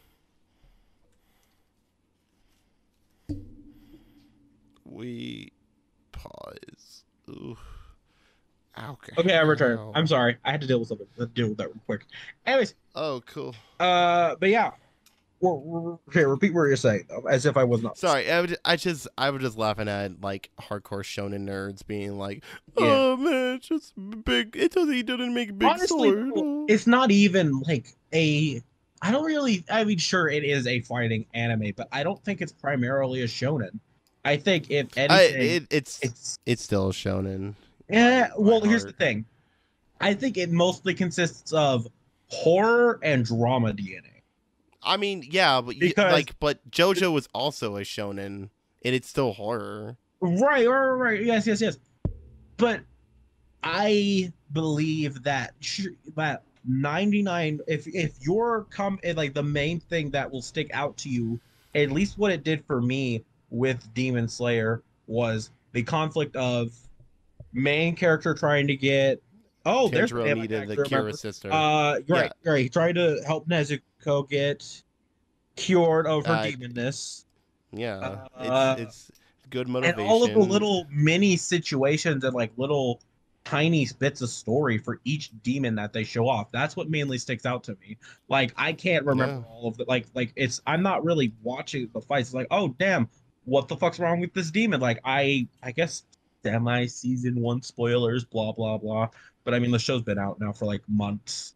We pause. Ooh. Okay. Okay, I returned. I'm sorry. I had to deal with something. Let's deal with that real quick. Anyways, Oh, cool. uh, but yeah. Well, well, okay, repeat what you're saying, though, as if I was not. Sorry, I, would, I just I was just laughing at like hardcore shonen nerds being like, Yeah. "Oh man, it's just big. It doesn't. He doesn't make big Honestly, sword." though, it's not even like a. I don't really. I mean, sure, it is a fighting anime, but I don't think it's primarily a shonen. I think if I anything, it, it's it's it's still shonen. yeah. by Well, here's the heart. thing. I think it mostly consists of horror and drama D N A. I mean, yeah, but y- Because like, but JoJo was also a shonen, and it's still horror. right, right, right, right, yes, yes, yes. But I believe that sh- that ninety-nine if if you're come eh, like the main thing that will stick out to you, at least what it did for me with Demon Slayer was the conflict of main character trying to get oh there's the Tanjiro name I needed the actually remember. Kira sister. Uh you're Yeah. right, you're right. He tried to help Nezuko get cured of her Uh, demonness. Yeah, Uh, it's it's good and motivation. all of the little mini situations and like little tiny bits of story for each demon that they show off. That's what mainly sticks out to me. Like I can't remember Yeah. all of the like like it's I'm not really watching the fights. It's like, oh damn, what the fuck's wrong with this demon? Like I I guess semi season one spoilers, blah blah blah. But I mean the show's been out now for like months.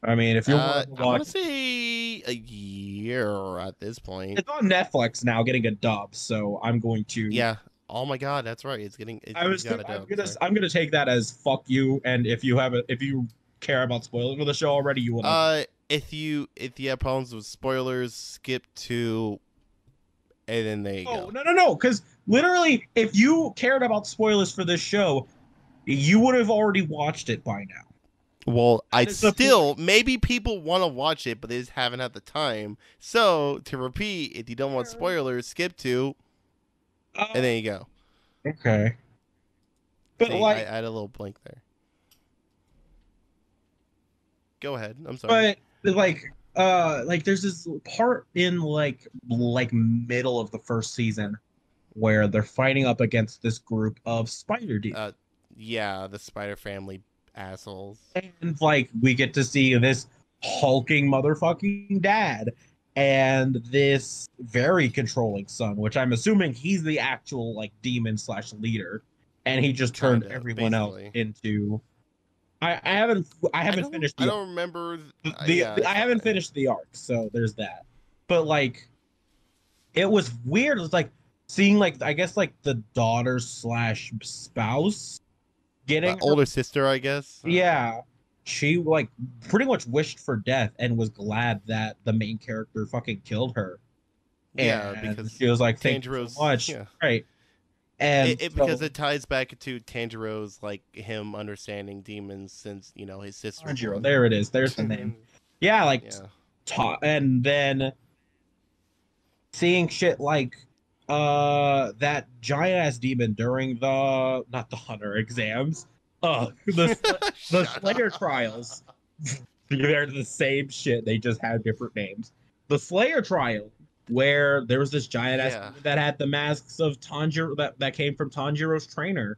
I mean, if you're Uh, willing to I want watch, to say a year at this point. it's on Netflix now, getting a dub. So I'm going to. Yeah. Oh my God, that's right. It's getting. It, I he's was. got a I'm dub. gonna. Sorry. I'm gonna take that as fuck you. And if you have a, if you care about spoilers for the show already, you will. Know. Uh, if you if you have problems with spoilers, skip to, and then there you Oh go. no no no! Because literally, if you cared about spoilers for this show, you would have already watched it by now. Well, I It's a- still maybe people want to watch it, but they just haven't had the time. So to repeat, if you don't want spoilers, skip to, Uh, and there you go. okay. But See, like, I, I had a little blank there. Go ahead. I'm sorry. but like, uh, like there's this part in like like middle of the first season where they're fighting up against this group of spider demons. Uh, yeah, the Spider Family assholes. And like we get to see this hulking motherfucking dad and this very controlling son, which I'm assuming he's the actual like demon slash leader, and he just turned Kinda, everyone basically. else into. I, I haven't I I haven't don't, finished I the, don't remember. the, uh, the- yeah, I haven't finished the arc, so there's that. But like, it was weird. It was like seeing like I guess like the daughter slash spouse getting Uh, her- older sister, I guess. yeah, she like pretty much wished for death and was glad that the main character fucking killed her. Yeah, And because she was like, "Thank you Tanjiro's- so much." yeah. Right. And it, it, so, because it ties back to Tanjiro's like him understanding demons since you know his sister. was Tanjiro, born. there it is. There's the name. Yeah, like Yeah. ta- and then seeing shit like uh that giant ass demon during the not the hunter exams, uh the the Shut Slayer up. trials. They're the same shit. They just have different names. The Slayer trial, where there was this giant ass Yeah. demon that had the masks of Tanjiro that, that came from Tanjiro's trainer.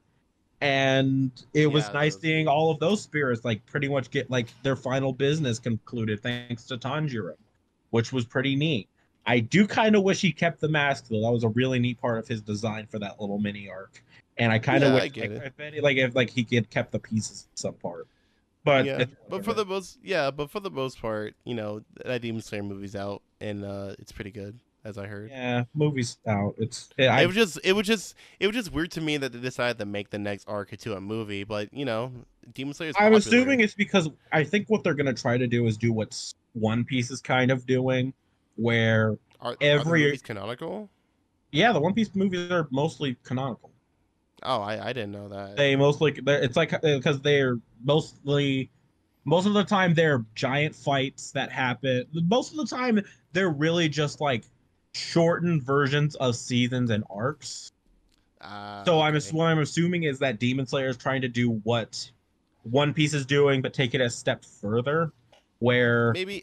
And it was Yeah, nice those- seeing all of those spirits like pretty much get like their final business concluded thanks to Tanjiro, which was pretty neat. I do kind of wish he kept the mask though. That was a really neat part of his design for that little mini arc. And I kind of Yeah, I wish get like, it. if any, like if like he could kept the pieces some part. But yeah, it's but for the most, yeah, but for the most part, you know, that Demon Slayer movie's out, and uh, it's pretty good, as I heard. yeah, movie's out. It's it, I, It was just, it was just, it was just weird to me that they decided to make the next arc into a movie. But you know, Demon Slayer's I'm popular. assuming it's because I think what they're gonna try to do is do what One Piece is kind of doing, where are, are the every- movies canonical? yeah, the One Piece movies are mostly canonical. Oh, I, I didn't know that. They mostly they're, it's like because they're mostly most of the time they're giant fights that happen. Most of the time they're really just like shortened versions of seasons and arcs. Uh, So I'm okay. what I'm assuming is that Demon Slayer is trying to do what One Piece is doing, but take it a step further, where maybe.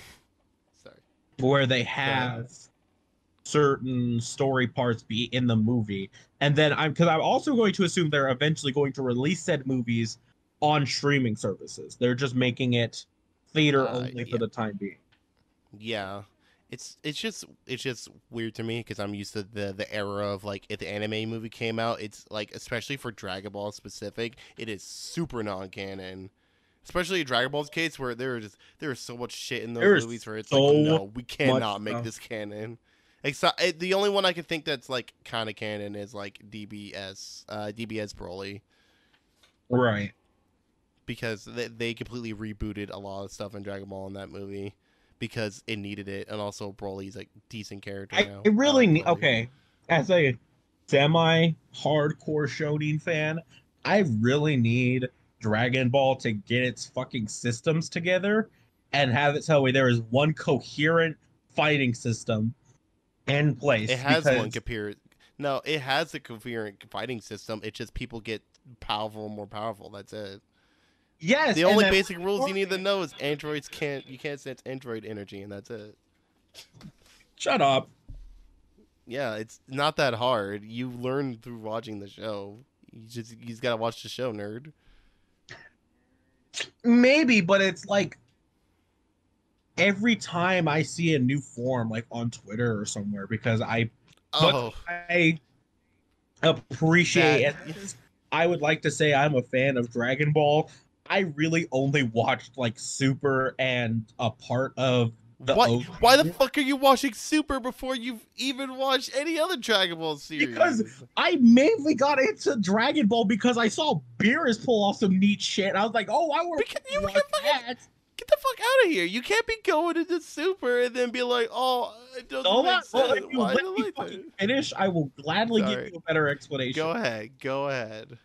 Sorry. where they ahead. have certain story parts be in the movie, and then I'm because I'm also going to assume they're eventually going to release said movies on streaming services. They're just making it theater Uh, only yeah. for the time being. Yeah, it's it's just it's just weird to me because I'm used to the the era of like if the anime movie came out, it's like especially for Dragon Ball specific, it is super non-canon. Especially in Dragon Ball's case, where there is there is so much shit in those There is movies where it's so like, no, we cannot make stuff. this canon. Except eh, the only one I can think that's like kind of canon is like D B S, uh, D B S Broly, Right. because they they completely rebooted a lot of stuff in Dragon Ball in that movie because it needed it, and also Broly's like decent character I, now. I really like need Broly. okay. As a semi hardcore shonen fan, I really need Dragon Ball to get its fucking systems together and have it so there is one coherent fighting system in place. It has because, one coherent. No, it has a coherent fighting system. It's just people get powerful and more powerful. That's it. Yes, The and only then- basic rules you need to know is androids can't you can't sense android energy, and that's it. Shut up. Yeah, it's not that hard. You learn through watching the show. You just you just gotta watch the show, nerd. Maybe, but it's like every time I see a new form, like on Twitter or somewhere, because I Oh, I appreciate That- it. I would like to say I'm a fan of Dragon Ball. I really only watched like Super and a part of the What? O G. Why the fuck are you watching Super before you've even watched any other Dragon Ball series? Because I mainly got into Dragon Ball because I saw Beerus pull off some neat shit. I was like, oh, I want Because to you watch can't fucking- that. Get the fuck out of here! You can't be going into Super and then be like, "Oh, it doesn't Hold make on. sense." Well, if you Why let do me I like fucking that? finish, I will gladly Sorry. give you a better explanation. Go ahead. Go ahead.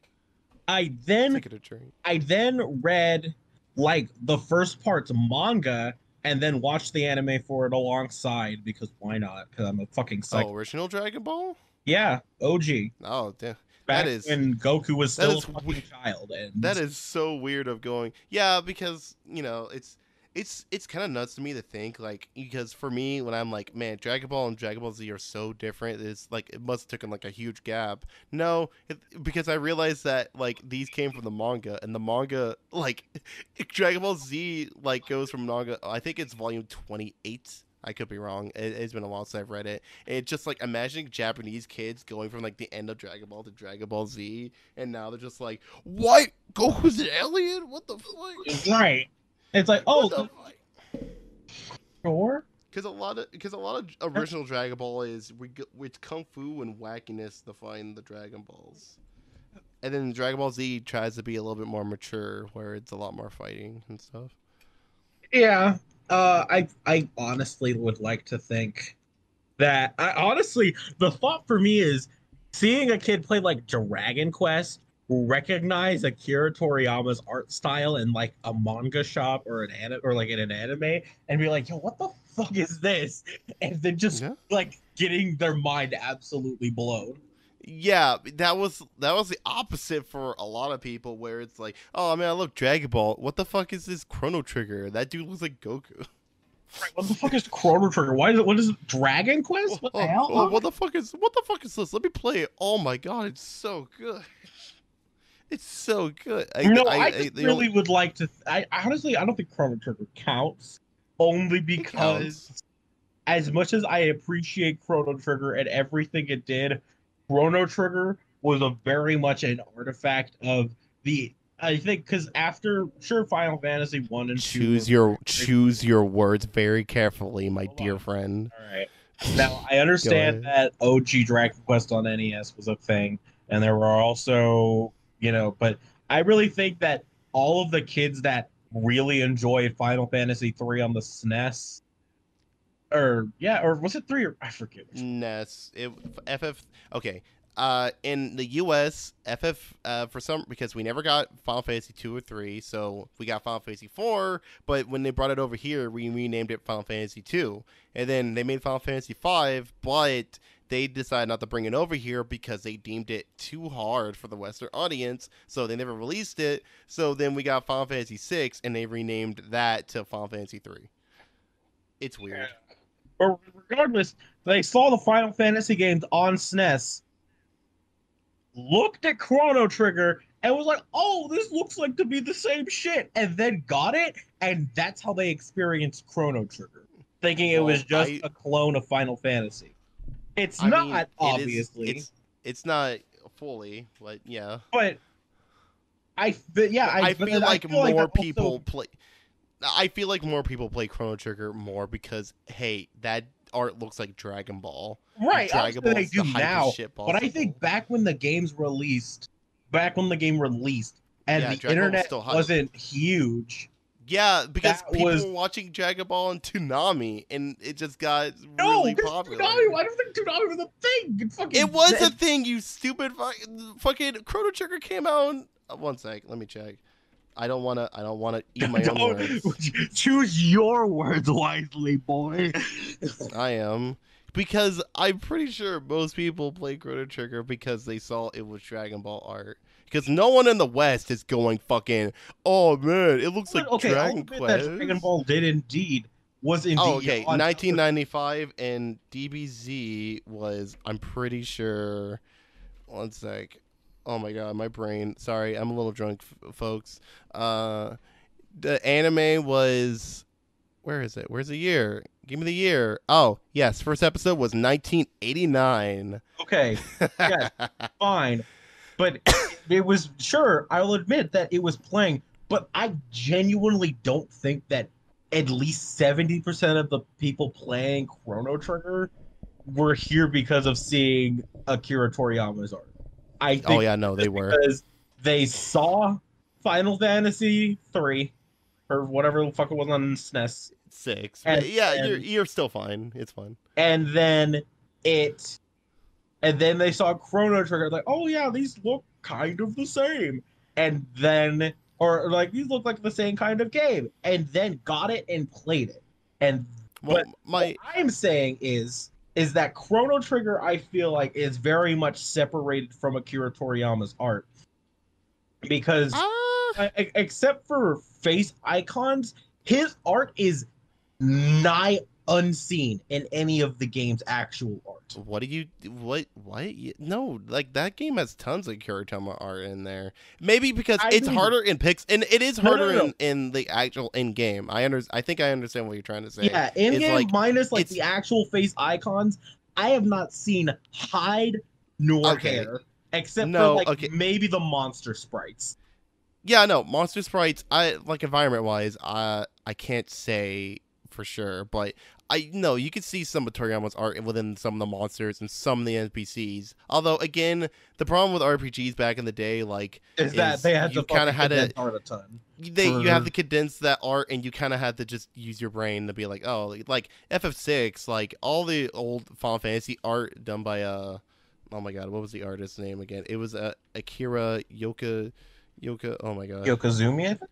I then Take it a drink. I then read like the first part's manga and then watched the anime for it alongside because why not? Because I'm a fucking psycho. Oh, original Dragon Ball? Yeah, O G. Oh, damn. Back That is when Goku was that still a is fucking we- child, and that is so weird of going. Yeah, because you know it's it's it's kind of nuts to me to think like because for me when I'm like man Dragon Ball and Dragon Ball Z are so different. It's like it must have taken like a huge gap. No, it, because I realized that like these came from the manga and the manga like Dragon Ball Z like goes from manga. I think it's volume twenty-eight. I could be wrong. It, it's been a while since I've read it. And it's just like imagining Japanese kids going from like the end of Dragon Ball to Dragon Ball Z, and now they're just like, "What? Goku's an alien? What the fuck?" right. It's like, oh, What the fuck? sure. Because a lot of because a lot of original Dragon Ball is we go, with kung fu and wackiness define the Dragon Balls, and then Dragon Ball Z tries to be a little bit more mature, where it's a lot more fighting and stuff. Yeah. Uh, I I honestly would like to think that I honestly the thought for me is seeing a kid play like Dragon Quest will recognize Akira Toriyama's art style in like a manga shop or an anime or like in an anime and be like, yo, what the fuck is this? And then just Yeah. like getting their mind absolutely blown. Yeah, that was that was the opposite for a lot of people, where it's like, oh, I mean, I love Dragon Ball. What the fuck is this Chrono Trigger? That dude looks like Goku. Right, what the fuck is Chrono Trigger? Why is it? What is it? Dragon Quest? What the oh, hell? oh, what the fuck is what the fuck is this? Let me play it. Oh my god, it's so good. It's so good. I, No, I, I, I just they really don't- would like to. I honestly, I don't think Chrono Trigger counts, only it because counts. as much as I appreciate Chrono Trigger and everything it did, Chrono Trigger was a very much an artifact of the. I think because after sure Final Fantasy one and two. Choose were your very- choose your words very carefully, my Hold dear on. friend. All right. Now I understand ahead. that O G Dragon Quest on N E S was a thing, and there were also, you know, but I really think that all of the kids that really enjoyed Final Fantasy three on the S N E S, or yeah, or was it three or I forget. Which N E S. It F F. Okay. Uh, in the U S, F F uh, for some because we never got Final Fantasy two or three, so we got Final Fantasy four. But when they brought it over here, we renamed it Final Fantasy two, and then they made Final Fantasy five, but they decided not to bring it over here because they deemed it too hard for the Western audience, so they never released it. So then we got Final Fantasy six, and they renamed that to Final Fantasy three. It's weird. But regardless, they saw the Final Fantasy games on S N E S, looked at Chrono Trigger, and was like, "Oh, this looks like to be the same shit," and then got it, and that's how they experienced Chrono Trigger, thinking it was Well, just I- a clone of Final Fantasy. It's I not, mean, it is- obviously, it's it's not fully, but yeah. but I, but yeah, I, I but feel then like feel more that also- people play. I feel like more people play Chrono Trigger more because hey, that art looks like Dragon Ball. right? Dragon Obviously they Ball's the do hypest now, shit but I think possible. back when the games released, back when the game released, and Yeah, the Dragon Ball was internet still hype. wasn't huge. Yeah, because that people was- were watching Dragon Ball and Toonami, and it just got No, really because popular. Toonami, I don't think Toonami was a thing. It, fucking, It was a thing, you stupid fu- fucking Chrono Trigger came out. In, uh, one sec, let me check. I don't wanna. I don't wanna eat my own Don't- words. Choose your words wisely, boy. I am. Because I'm pretty sure most people play Chrono Trigger because they saw it was Dragon Ball art. Because no one in the West is going fucking, oh man, it looks like okay, Dragon all of it Quest. that Dragon Ball did indeed was indeed. Oh, okay. on- nineteen ninety-five and D B Z was, I'm pretty sure. One sec. Oh my god, my brain. Sorry, I'm a little drunk, f- folks. Uh, the anime was. Where is it? Where's the year? Give me the year. Oh, yes. First episode was nineteen eighty-nine. Okay, yes, fine, but it was sure. I'll admit that it was playing but I genuinely don't think that at least seventy percent of the people playing Chrono Trigger were here because of seeing Akira Toriyama's art. I Oh think yeah, no, they just were because they saw Final Fantasy three or whatever the fuck it was on S N E S, six. and But yeah, you're and, you're still fine. It's fine. and then it and then they saw Chrono Trigger, like, oh yeah, these look kind of the same. And then, or like, these look like the same kind of game. And then got it and played it. And, Well, but what my I'm saying is, is that Chrono Trigger, I feel like, is very much separated from Akira Toriyama's art. Because, ah. uh, except for face icons, his art is nigh unseen in any of the game's actual art. What do you what what? No, like that game has tons of Kuretama art in there. Maybe because I it's mean, harder in pix, and it is no, harder no, no. in in the actual in game. I under I think I understand what you're trying to say. Yeah, in It's game like, minus like it's the actual face icons, I have not seen hide nor Okay. hair, except for No, like okay. maybe the monster sprites. Yeah, no, monster sprites. I like environment wise. Uh, I can't say for sure, but I know you could see some of Toriyama's art within some of the monsters and some of the N P Cs. Although, again, the problem with R P Gs back in the day, like, Is that they had you to kind of had to art a ton. they for- you have to condense that art, and you kind of had to just use your brain to be like, oh, like F F six, like all the old Final Fantasy art done by uh, oh my god, what was the artist's name again? It was uh, Akira Yoka. Yoka, oh my god. Yokozumi, I think.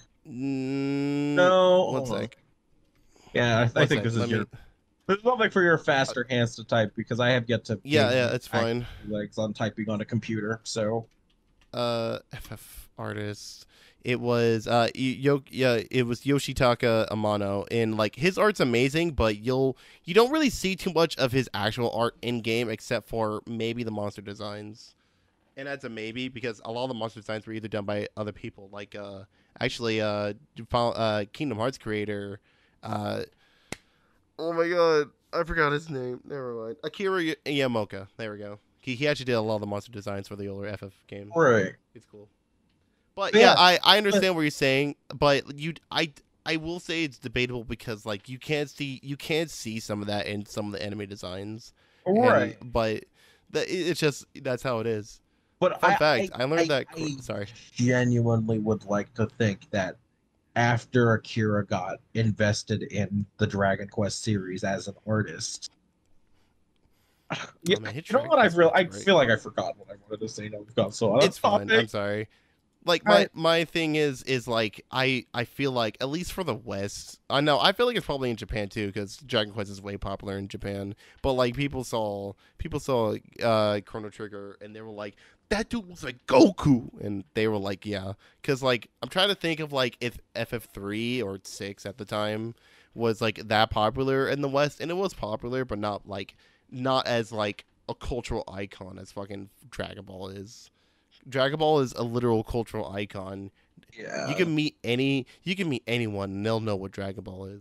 Mm, No, one hold on. sec. Yeah, I, I One think sec, this is let your. me- This is something for your faster hands to type because I have yet to. Yeah, gain yeah, it's act- fine. Like on typing on a computer, so Uh, F F artist. It was uh, Yo, yeah, it was Yoshitaka Amano, and like his art's amazing, but you'll you don't really see too much of his actual art in game except for maybe the monster designs. And that's a maybe because a lot of the monster designs were either done by other people, like uh, actually uh, uh, Kingdom Hearts creator, uh, oh my god, I forgot his name. Never mind. Akira y- Yamaoka. There we go. He, he actually did a lot of the monster designs for the older F F games. right. It's cool. But But yeah, yeah, I, I understand what you're saying, but you I I will say it's debatable because like you can't see you can't see some of that in some of the enemy designs. Right. And, but the, it- it's just that's how it is. But Fun I, fact, I, I learned I, that. I Sorry. genuinely would like to think that after Akira got invested in the Dragon Quest series as an artist. Yeah, Oh, man, his you know Dragon what? I Quest real I game's great. feel like I forgot what I wanted to say. Now we've got so It's fine. I'm sorry. Like my Alright. my thing is is like I I feel like at least for the West, I know I feel like it's probably in Japan too because Dragon Quest is way popular in Japan. But like people saw people saw uh Chrono Trigger and they were like, that dude was like Goku, and they were like, yeah, because like I'm trying to think of like if F F three or six at the time was like that popular in the West, and it was popular, but not like not as like a cultural icon as fucking Dragon Ball is. Dragon Ball is a literal cultural icon. Yeah. You can meet any you can meet anyone and they'll know what Dragon Ball is.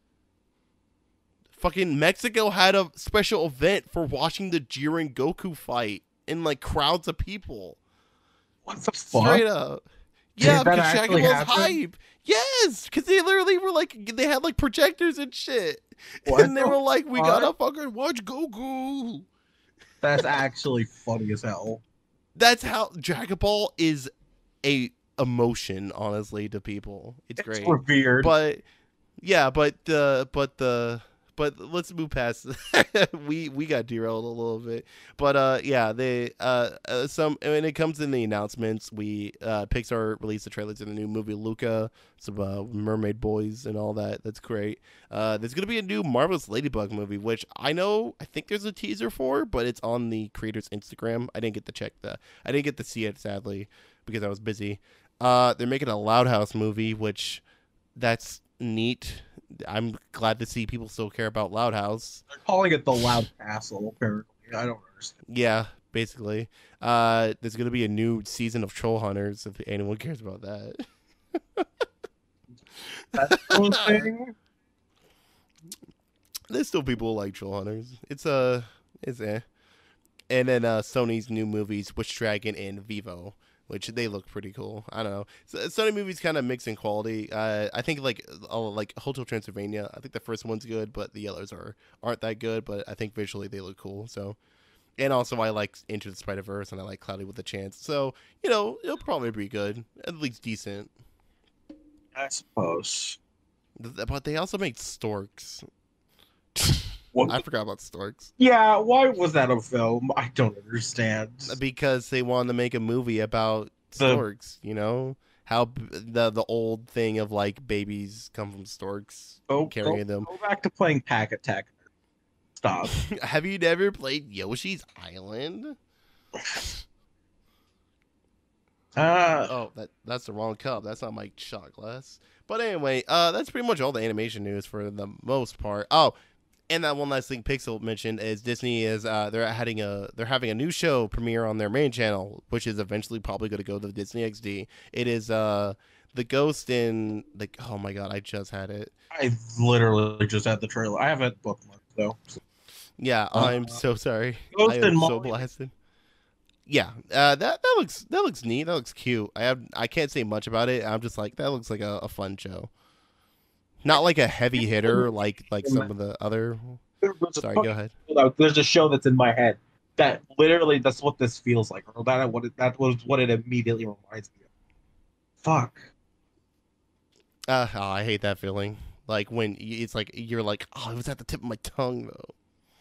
Fucking Mexico had a special event for watching the Jiren Goku fight in like crowds of people. What the fuck? Straight up. Did Yeah, that because Dragon actually Ball's happen? hype. Yes, because they literally were like they had like projectors and shit. What And they the were like, we fuck? gotta fucking watch Goku. That's actually funny as hell. That's how Dragon Ball is a emotion, honestly, to people. It's, It's great. revered. But yeah, but the but the but let's move past. we we got derailed a little bit, but uh yeah, they uh, uh some when it comes in the announcements, we uh Pixar released the trailers to the new movie Luca, some uh, Mermaid Boys and all that. That's great. Uh, there's gonna be a new Marvelous Ladybug movie, which I know I think there's a teaser for, but it's on the creator's Instagram. I didn't get to check the I didn't get to see it sadly because I was busy. Uh, they're making a Loud House movie, which that's neat. I'm glad to see people still care about Loud House. They're calling it the Loud Castle, apparently. I don't understand. Yeah, basically. Uh, there's gonna be a new season of Troll Hunters if anyone cares about that. That's the thing. There's still people who like Troll Hunters. It's uh, it's eh. And then uh, Sony's new movies, Witch Dragon and Vivo, which they look pretty cool. I don't know. So, Sony movies kind of mix in quality. Uh, I think like oh, like Hotel Transylvania. I think the first one's good, but the others are aren't that good. But I think visually they look cool. So, and also I like Into the Spider Verse and I like Cloudy with a Chance. So you know it'll probably be good, at least decent. I suppose. But they also made Storks. What? I forgot about Storks. Yeah, why was that a film? I don't understand. Because they wanted to make a movie about The- storks, you know? How b- the the old thing of like babies come from storks, Go, carrying go, them. go back to playing Pack Attack. Stop. Have you never played Yoshi's Island? Uh, Oh, that that's the wrong cup. That's not my shot glass. But anyway, uh, that's pretty much all the animation news for the most part. Oh, and that one last thing Pixel mentioned is Disney is uh they're having a they're having a new show premiere on their main channel, which is eventually probably going to go to Disney X D. It is uh the Ghost in like oh my god, I just had it. I literally just had the trailer. I have it bookmarked though. Yeah, Uh, I'm so sorry. Ghost I am in so Molly. blasted. Yeah, uh, that that looks that looks neat. That looks cute. I have I can't say much about it. I'm just like that looks like a, a fun show. Not like a heavy hitter like like some of the other. Sorry, go ahead. There's a show that's in my head that literally that's what this feels like. Or that what it, that was what it immediately reminds me of. Fuck. Uh, oh, I hate that feeling. Like when y- it's like you're like, oh, it was at the tip of my tongue though.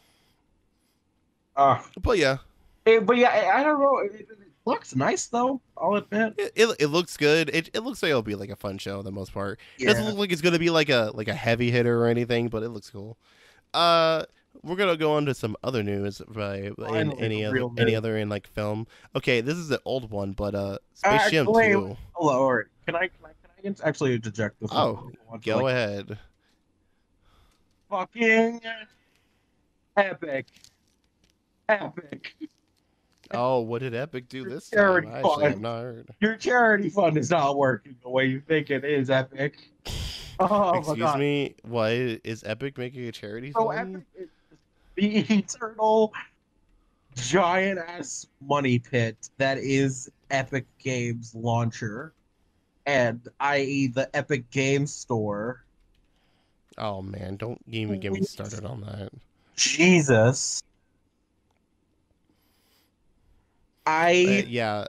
Uh, But yeah, it- but yeah, I, I don't know. It, it looks nice though. I'll admit. it, it, it looks good. It, it looks like it'll be like a fun show for the most part. It doesn't look like it's gonna be like a like a heavy hitter or anything, but it looks cool. Uh, we're gonna go on to some other news by in Finally, any other real any news. other in like film. Okay, this is an old one, but uh, Space Jam Actually, two. Hello, or can I can I, can I actually interject this? Oh, one? Go Like, ahead. Fucking epic, epic. Oh, what did Epic do Your this charity time? I actually fund. have not heard. Your charity fund is not working the way you think it is, Epic. Oh Excuse my god. me. Why is Epic making a charity So fund? Epic is the eternal giant ass money pit that is Epic Games launcher, and that is the Epic Games Store. Oh man, don't even get me started on that. Jesus. Uh, I yeah.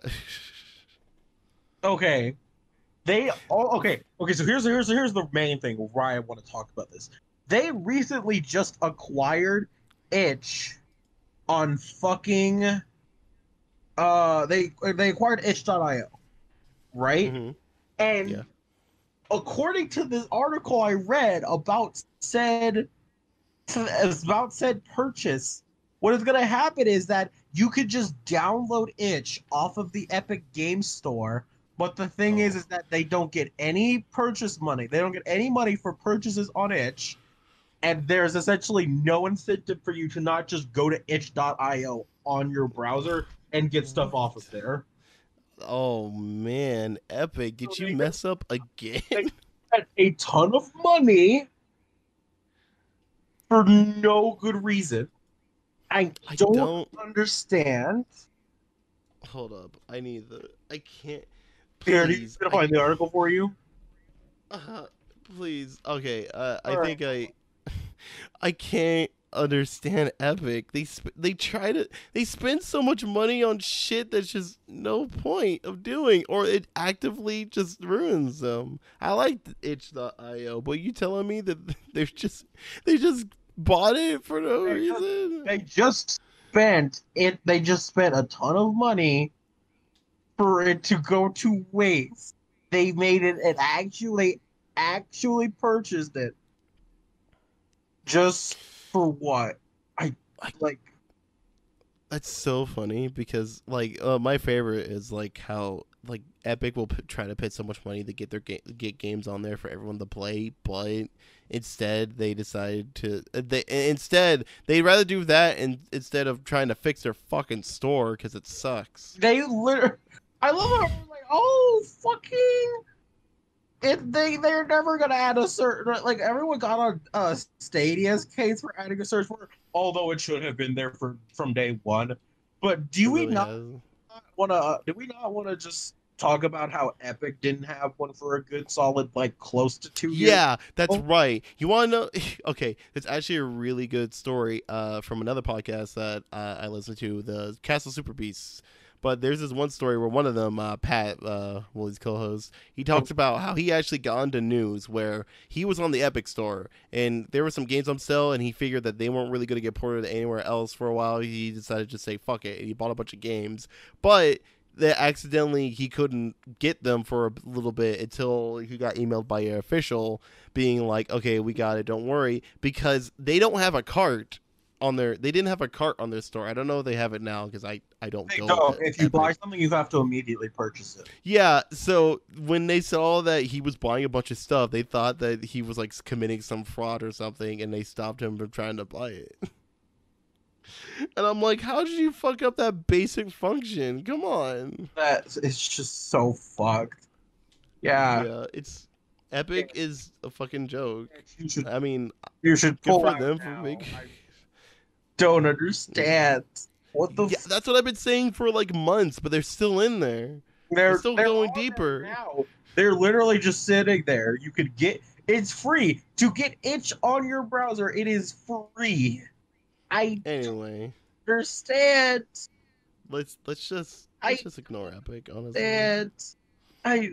okay. They oh okay okay. So here's here's here's the main thing why I want to talk about this. They recently just acquired Itch on fucking uh they they acquired itch dot i o, right? Mhm. And Yeah. according to this article I read about said about said purchase, what is going to happen is that you could just download Itch off of the Epic Games Store, but the thing Oh. is is that they don't get any purchase money. They don't get any money for purchases on Itch, and there's essentially no incentive for you to not just go to itch dot i o on your browser and get stuff off of there. Oh man, Epic, did you mess up again? Spent a ton of money for no good reason. I, I don't, don't- understand. Hold up, I need the. I can't. Here, Please, I'm I- gonna find the article for you. Uh, please. Okay. Uh, I Alright. think I. I can't understand Epic. They sp- they try to they spend so much money on shit that's just no point of doing, or it actively just ruins them. I like itch dot i o, but you telling me that they're just they just bought it for no They just- reason? They just spent it. They just spent a ton of money for it to go to waste. They made it and actually actually purchased it just for what? I I- like. That's so funny because like uh, my favorite is like how like Epic will p- try to put so much money to get their ga- get games on there for everyone to play, but instead they decide to uh, they instead they'd rather do that and instead of trying to fix their fucking store because it sucks. They literally. I love it. I was like, oh fucking. It, they they're never gonna add a certain like everyone got on uh Stadia's case for adding a search word, although it should have been there for from day one. But do It we really not has. want to? Do we not want to just talk about how Epic didn't have one for a good solid like close to two years? Yeah, that's Oh. right. You want to know? Okay, it's actually a really good story uh, from another podcast that uh, I listen to, the Castle Super Beasts. But there's this one story where one of them, uh, Pat, uh, Willie's co-host, he talks about how he actually got into news where he was on the Epic Store and there were some games on sale and he figured that they weren't really going to get ported anywhere else for a while. He decided to say fuck it and he bought a bunch of games, but that accidentally he couldn't get them for a little bit until he got emailed by an official being like, okay, we got it, don't worry, because they don't have a cart on their they didn't have a cart on their store. I don't know if they have it now because I I don't They go don't. to If you Epic. buy something, you have to immediately purchase it. Yeah, so when they saw that he was buying a bunch of stuff, they thought that he was like committing some fraud or something, and they stopped him from trying to buy it. And I'm like, how did you fuck up that basic function? Come on. That it's just so fucked. Yeah, Yeah, it's Epic is a fucking joke. you should I mean, you should good pull for out them for now. making. I don't understand what the. Yeah, f- that's what I've been saying for like months, but they're still in there. they're still they're going on there deeper. now. They're literally just sitting there. You could get. It's free to get itch on your browser. It is free. I don't Anyway, understand. let's let's just I let's just ignore Epic, honestly. And I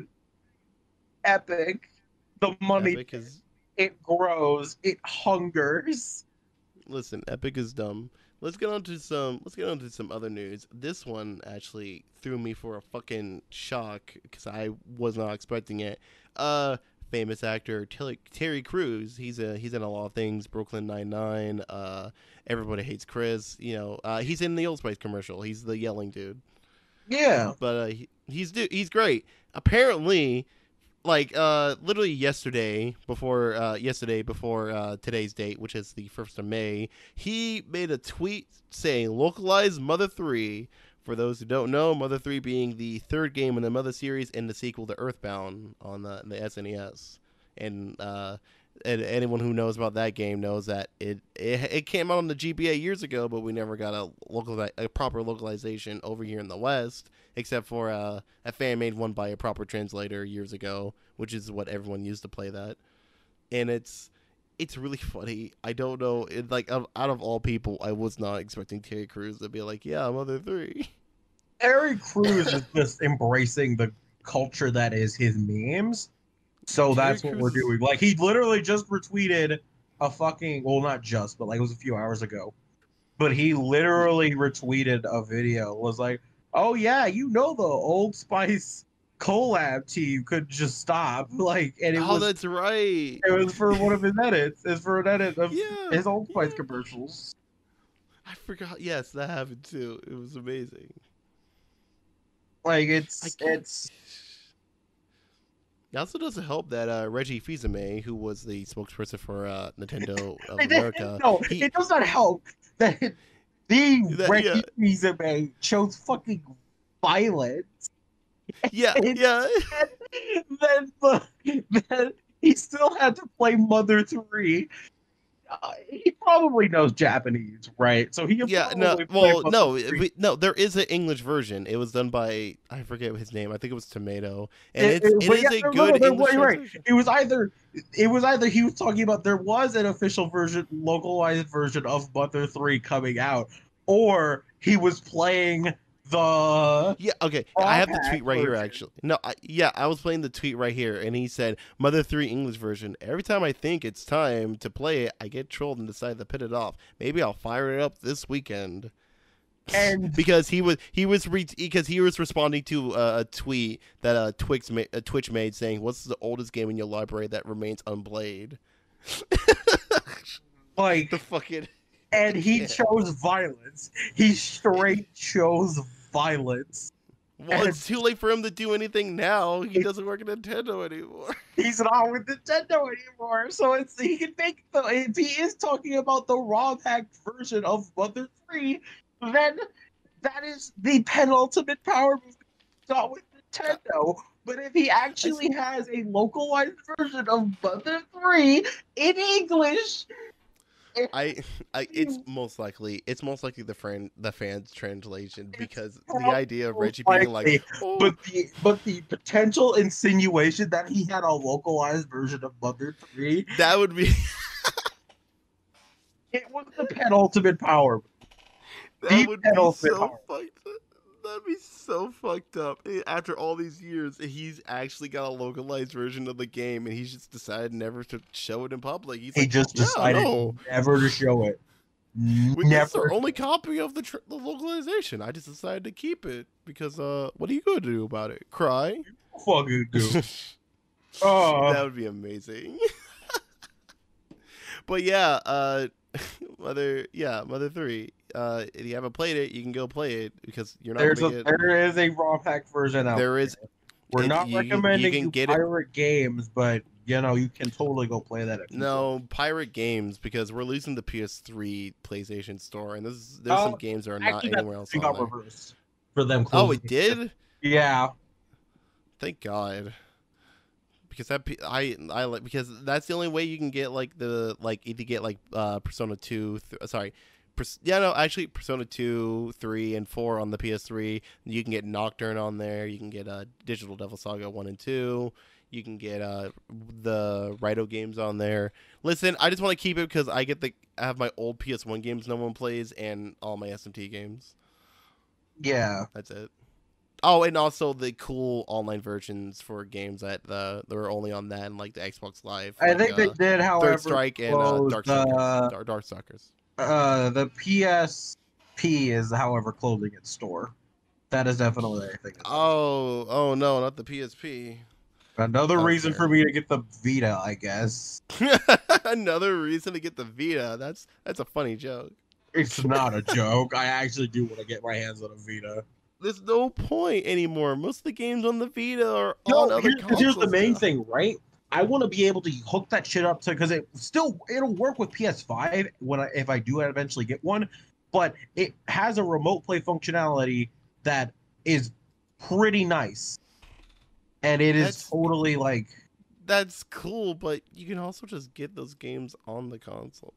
Epic, the money Epic is it grows, it hungers. listen, Epic is dumb. Let's get on to some let's get on to some other news. This one actually threw me for a fucking shock because I was not expecting it. Uh famous actor Terry, Terry Crews. He's a he's in a lot of things. Brooklyn Nine-Nine, uh Everybody Hates Chris, you know. Uh he's in the Old Spice commercial. He's the yelling dude. Yeah. But uh he, he's du- he's great. Apparently like uh literally yesterday before uh yesterday before uh today's date, which is the first of May, he made a tweet saying localize Mother three. For those who don't know, Mother three being the third game in the Mother series and the sequel to Earthbound on the, the S N E S. And uh and anyone who knows about that game knows that it, it it came out on the G B A years ago, but we never got a local a proper localization over here in the West, except for uh, a fan made one by a proper translator years ago, which is what everyone used to play that. And it's it's really funny. I don't know, it, like out of all people, I was not expecting Terry Crews to be like, "Yeah, Mother three." Terry Crews is just embracing the culture that is his memes. So Terry that's what Crews we're is- doing. Like he literally just retweeted a fucking well, not just, but like it was a few hours ago. But he literally retweeted a video. Was like, "Oh yeah, you know the Old Spice collab team could just stop." Like, and it Oh, was that's right. it was for one of his edits. It's for an edit of Yeah, his Old Spice yeah. commercials. I forgot. Yes, that happened too. It was amazing. Like I it's can't- it's It also doesn't help that uh, Reggie Fils-Aimé, who was the spokesperson for uh, Nintendo of It- America, no, he- it does not help that the That- Reggie yeah. Fils-Aimé chose fucking violence. yeah, It's- yeah, Then the then he still had to play Mother three. Uh, he probably knows Japanese, right? So he could yeah. No, probably play well, Mother no, three. we, no. There is an English version. It was done by I forget his name. I think it was Tomato, and It- it's it- it but is yeah, a no, no, good no, English right, right. translation. It was either it was either he was talking about there was an official version, localized version of Mother three coming out, or he was playing the Yeah, okay. I have the Compact tweet right here, version. actually. No, I, yeah, I was playing the tweet right here, and he said, Mother three English version. Every time I think it's time to play it, I get trolled and decide to put it off. Maybe I'll fire it up this weekend. and Because he was he was re- because he was responding to uh, a tweet that uh, Twix ma- uh, Twitch made saying, "What's the oldest game in your library that remains unplayed?" like The fucking and he Yeah. chose violence. He straight chose violence. well, it's too late for him to do anything now. He doesn't work at Nintendo anymore. He's not with Nintendo anymore, so it's he can make the if he is talking about the ROM hacked version of Mother three, then that is the penultimate power move. Not with Nintendo, but if he actually has a localized version of Mother three in English, I, I, it's most likely, it's most likely the friend, the fans translation because the idea of Reggie being like, likely, oh, but the but the potential insinuation that he had a localized version of Mother three, that would be, it was the penultimate power. that The would be penultimate so power. fucked up. That'd be so fucked up. Eh, After all these years, he's actually got a localized version of the game, and he's just decided never to show it in public. He's He like, just yeah, decided no. never to show it. We, this is our Never. only copy of the, tr- the localization. I just decided to keep it because, uh, what are you going to do about it? Cry? Fucking do. That Oh, would be amazing. But yeah, uh, Mother, yeah, Mother three. Uh, if you haven't played it, you can go play it because you're not there's a gonna get. there is a ROM hack version out. There is. We're it- not you, you- recommending you you, can get it. pirate games, but you know you can totally go play that. If you want. No, pirate games because we're losing the P S three PlayStation Store, and there's there's some Oh, games that are not Actually, that anywhere else thing on got there. reversed for them. Oh, closing it did. Yeah. Thank God. Because that P- I I like because that's the only way you can get like the like you to get like uh Persona two th- sorry Pers- yeah no actually Persona two three and four on the P S three. You can get Nocturne on there. You can get uh Digital Devil Saga one and two. You can get uh the Raito games on there. Listen, I just want to keep it because I get the I have my old P S one games no one plays and all my S M T games. Yeah. That's it. Oh, and also the cool online versions for games that uh, that were only on that and like the Xbox Live. I like, think uh, they did, however, Third Strike and uh, close Dark the- Suckers. Dar- Dark Suckers. Uh, the P S P is, however, closing its store. That is definitely, I think. Oh, oh no, not the P S P. Another I don't reason care. for me to get the Vita, I guess. Another reason to get the Vita. That's that's a funny joke. It's not a joke. I actually do want to get my hands on a Vita. There's no point anymore. Most of the games on the Vita are No, on other here's, consoles. here's the main now. thing, right? I want to be able to hook that shit up to because it still it'll work with P S five when I if I do eventually get one, but it has a remote play functionality that is pretty nice, and it is That's- totally like That's cool, but you can also just get those games on the console.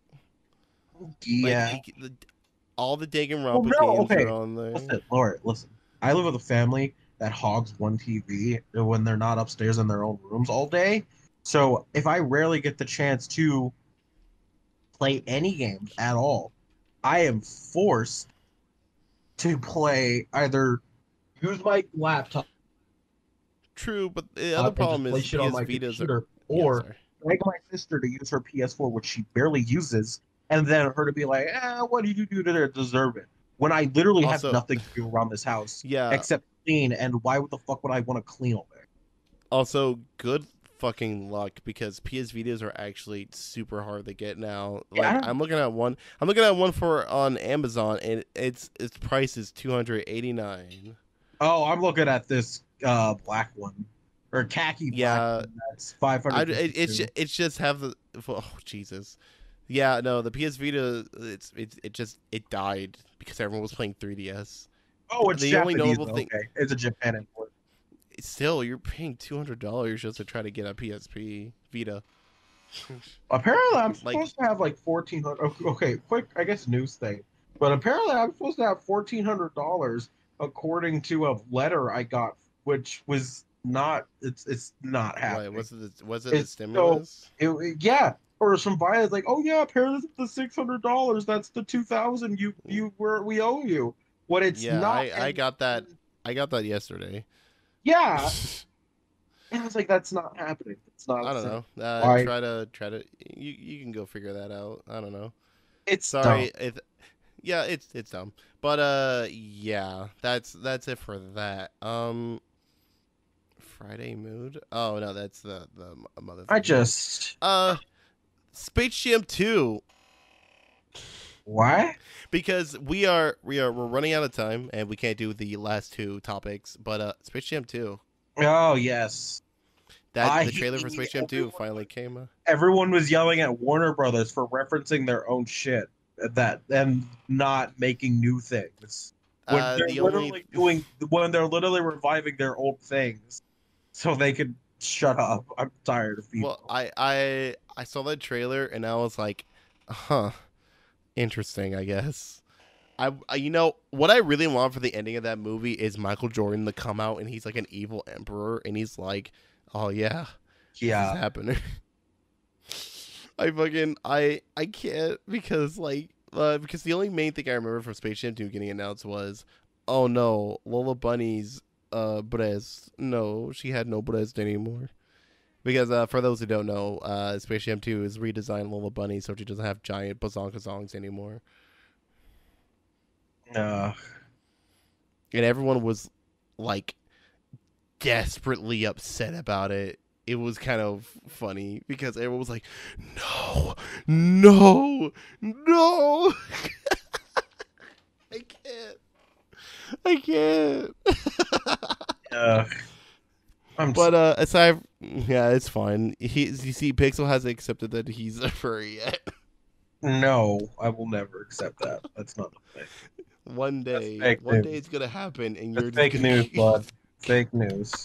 yeah. Like, the, all the Danganronpa Well, no, games okay. are on there. Listen, Laura, listen. I live with a family that hogs one T V when they're not upstairs in their own rooms all day. So if I rarely get the chance to play any games at all, I am forced to play either use my laptop True, but the uh, other and problem just play is shit on my P S Vitas are. computer, Yeah, or sorry. beg my sister to use her P S four, which she barely uses, and then her to be like, eh, what did you do to deserve it? When I literally Also- have nothing to do around this house Yeah. except clean, and why the fuck would I want to clean all day? Also, good fucking luck because P S Vitas are actually super hard to get now. Like Yeah. I'm looking at one. I'm looking at one for on Amazon, and its its price is two hundred eighty nine. Oh, I'm looking at this uh black one or khaki black Yeah. one. That's five I, hundred. it, it's ju- it's just have the oh Jesus, yeah no the P S Vita it's it, it just it died because everyone was playing three D S. Oh, it's the only Japanese. notable thing- Okay, it's a Japan import. Still, you're paying two hundred dollars just to try to get a P S P Vita. Apparently, I'm Like- supposed to have like fourteen hundred. Okay, quick, I guess news thing. But apparently, I'm supposed to have fourteen hundred dollars according to a letter I got, which was not. It's it's not happening. Wait, was it the, was it the It's so- stimulus? It, it- yeah, or some buyers like, oh yeah, apparently it's the six hundred dollars. That's the two thousand you you were we owe you. What it's Yeah, not. I, I and- got that. I got that yesterday. Yeah, and I was like, that's not happening. It's not. I don't know. Uh, Why- try to try to you you can go figure that out. I don't know. It's Sorry. dumb. It, yeah, it's it's dumb. But uh yeah, that's that's it for that. Um Friday mood? Oh no, that's the the mother I thing. just uh Space Jam two, why? because we are we are we're running out of time and we can't do the last two topics, but uh Space Jam two. Oh yes. That I the trailer for hate Space Jam two everyone. finally came out. Everyone was yelling at Warner Brothers for referencing their own shit that and not making new things. When Uh, they're the literally only doing when they're literally reviving their old things, so they could shut up. I'm tired of people. well, I I I saw that trailer and I was like, huh. interesting, I guess. I, I you know what I really want for the ending of that movie is Michael Jordan to come out and he's like an evil emperor and he's like, oh yeah, this is Yeah. happening. I fucking I I can't because like uh, because the only main thing I remember from Space Jam two getting announced was, oh no, Lola Bunny's uh breast. No, she had no breast anymore. Because uh, for those who don't know, uh, Space Jam two is redesigned Lola Bunny so she doesn't have giant bazonkazongs anymore. Uh, And everyone was like desperately upset about it. It was kind of funny because everyone was like, no, no, no. I can't. I can't. uh, I'm But uh, aside, yeah, it's fine. He, you see, Pixel hasn't accepted that he's a furry yet. no, I will never accept that. That's not the thing. One day, fake one news. day it's gonna happen, and That's you're just fake gonna news, keep- bud. Fake news.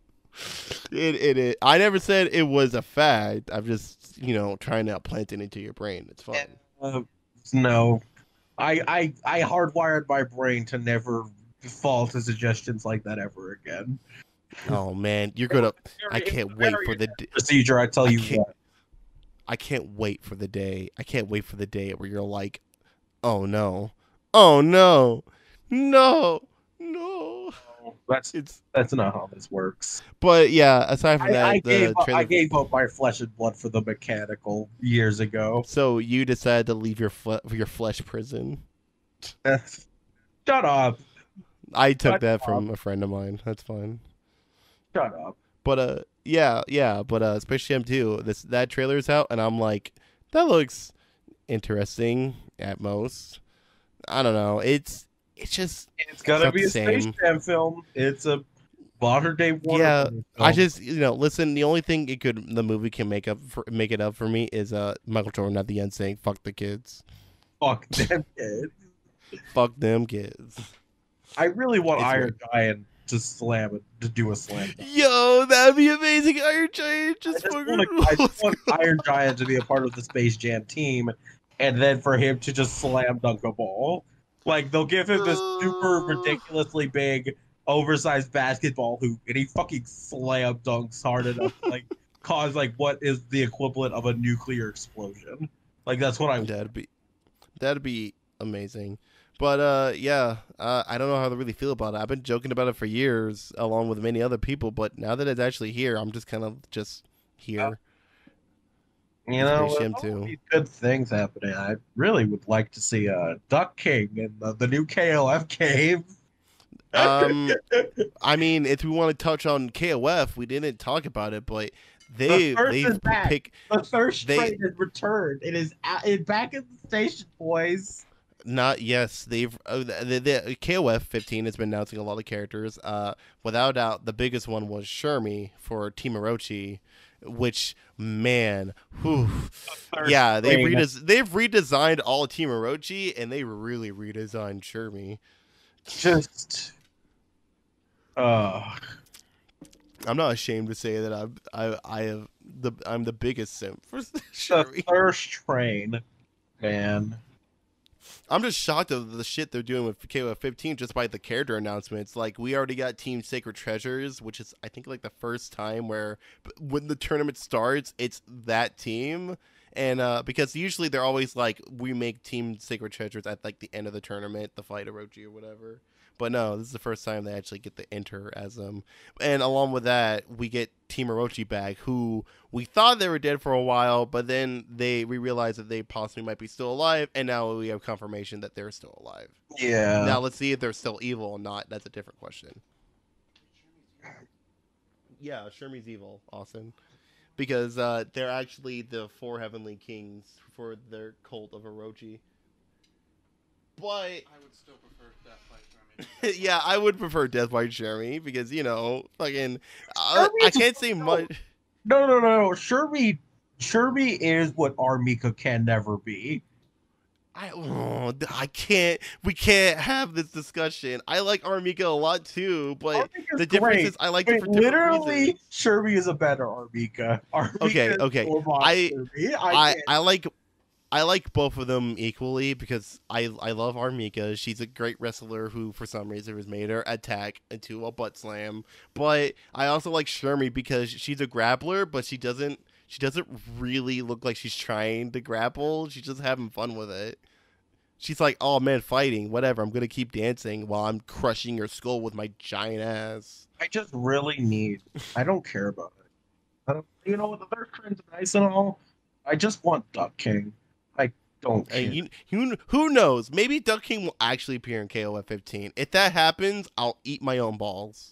It, it, it. I never said it was a fact. I'm just, you know, trying to plant it into your brain. It's fine. Uh, no, I, I, I hardwired my brain to never fall to suggestions like that ever again. Oh man, you're gonna. I It's can't a wait very for the. d- procedure. I tell I you can't- what. I can't wait for the day. I can't wait for the day where you're like, oh no, oh no, no, no. That's It's. that's not how this works. But yeah, aside from I, that, I the gave up, trailer. I gave up my flesh and blood for the mechanical years ago. So you decided to leave your fle- your flesh prison. Shut up! I took Shut that up. from a friend of mine. That's fine. Shut up! But uh, yeah, yeah. But uh, Space Jam two, this that trailer's out, and I'm like, that looks interesting at most. I don't know. It's it's just It's gonna not be the a Space same. Jam film. It's a modern day Warner Yeah, Brothers I film. just you know listen. The only thing it could the movie can make up for make it up for me is uh Michael Jordan at the end saying "fuck the kids, fuck them kids. fuck them kids." I really want It's Iron Giant to slam it to do a slam. dunk. Yo, that'd be amazing. Iron Giant I just, just fucking. want, I just want Iron Giant to be a part of the Space Jam team, and then for him to just slam dunk a ball. Like they'll give him this super ridiculously big, oversized basketball hoop, and he fucking slam dunks hard enough to like cause like what is the equivalent of a nuclear explosion. Like that's what I want. That'd be, that'd be amazing. But uh, yeah, uh, I don't know how to really feel about it. I've been joking about it for years, along with many other people. But now that it's actually here, I'm just kind of just here. You know, Space Jam there's all two. these good things happening. I really would like to see uh, Duck King and the, the new K O F game. Um, I mean, if we want to touch on K O F, we didn't talk about it, but they The first they is back. pick The thirst They- train has returned. It is out, it back in the station, boys. not yes they've uh, the, the K O F fifteen has been announcing a lot of characters. Uh, without doubt, the biggest one was Shermie for Team Orochi, which man, whew. Thirst Yeah, they've train. redes- they've redesigned all Team Orochi, and they really redesigned Shermie. Just uh I'm not ashamed to say that I'm I I have the I'm the biggest simp for the Shermie. thirst train, man. I'm just shocked of the shit they're doing with K O F fifteen just by the character announcements. Like, we already got Team Sacred Treasures, which is, I think, like the first time where when the tournament starts, it's that team. And uh, because usually they're always like, we make Team Sacred Treasures at like the end of the tournament, the fight Orochi or whatever. But no, this is the first time they actually get to enter as them. And along with that, we get Team Orochi back, who we thought they were dead for a while, but then they we realized that they possibly might be still alive, and now we have confirmation that they're still alive. Yeah. Now let's see if they're still evil or not. That's a different question. Yeah, Shermie's evil, Austin. Because uh, they're actually the four heavenly kings for their cult of Orochi. But I would still prefer Death by Jeremy. yeah, I would prefer Death by Jeremy because, you know, fucking, uh, I Jeremy's can't say no. much. No, no, no. Shermie, Shermie is what Armika can never be. I, oh, I can't, we can't have this discussion. I like Armika a lot too, but Armika's the difference great, is I like but it for different literally, reasons. Shermie is a better Armika. Armika Okay, is okay. more I- Shermie. I, I, can't- I like, I like both of them equally because I I love Armika. She's a great wrestler who, for some reason, has made her attack into a butt slam. But I also like Shermie because she's a grappler, but she doesn't she doesn't really look like she's trying to grapple. She's just having fun with it. She's like, oh man, fighting, whatever. I'm gonna keep dancing while I'm crushing your skull with my giant ass. I just really need. I don't care about it. I don't. You know, the third trend's nice and all. I just want Duck King. I don't care. And you, you, who knows? Maybe Duck King will actually appear in K O F fifteen. If that happens, I'll eat my own balls.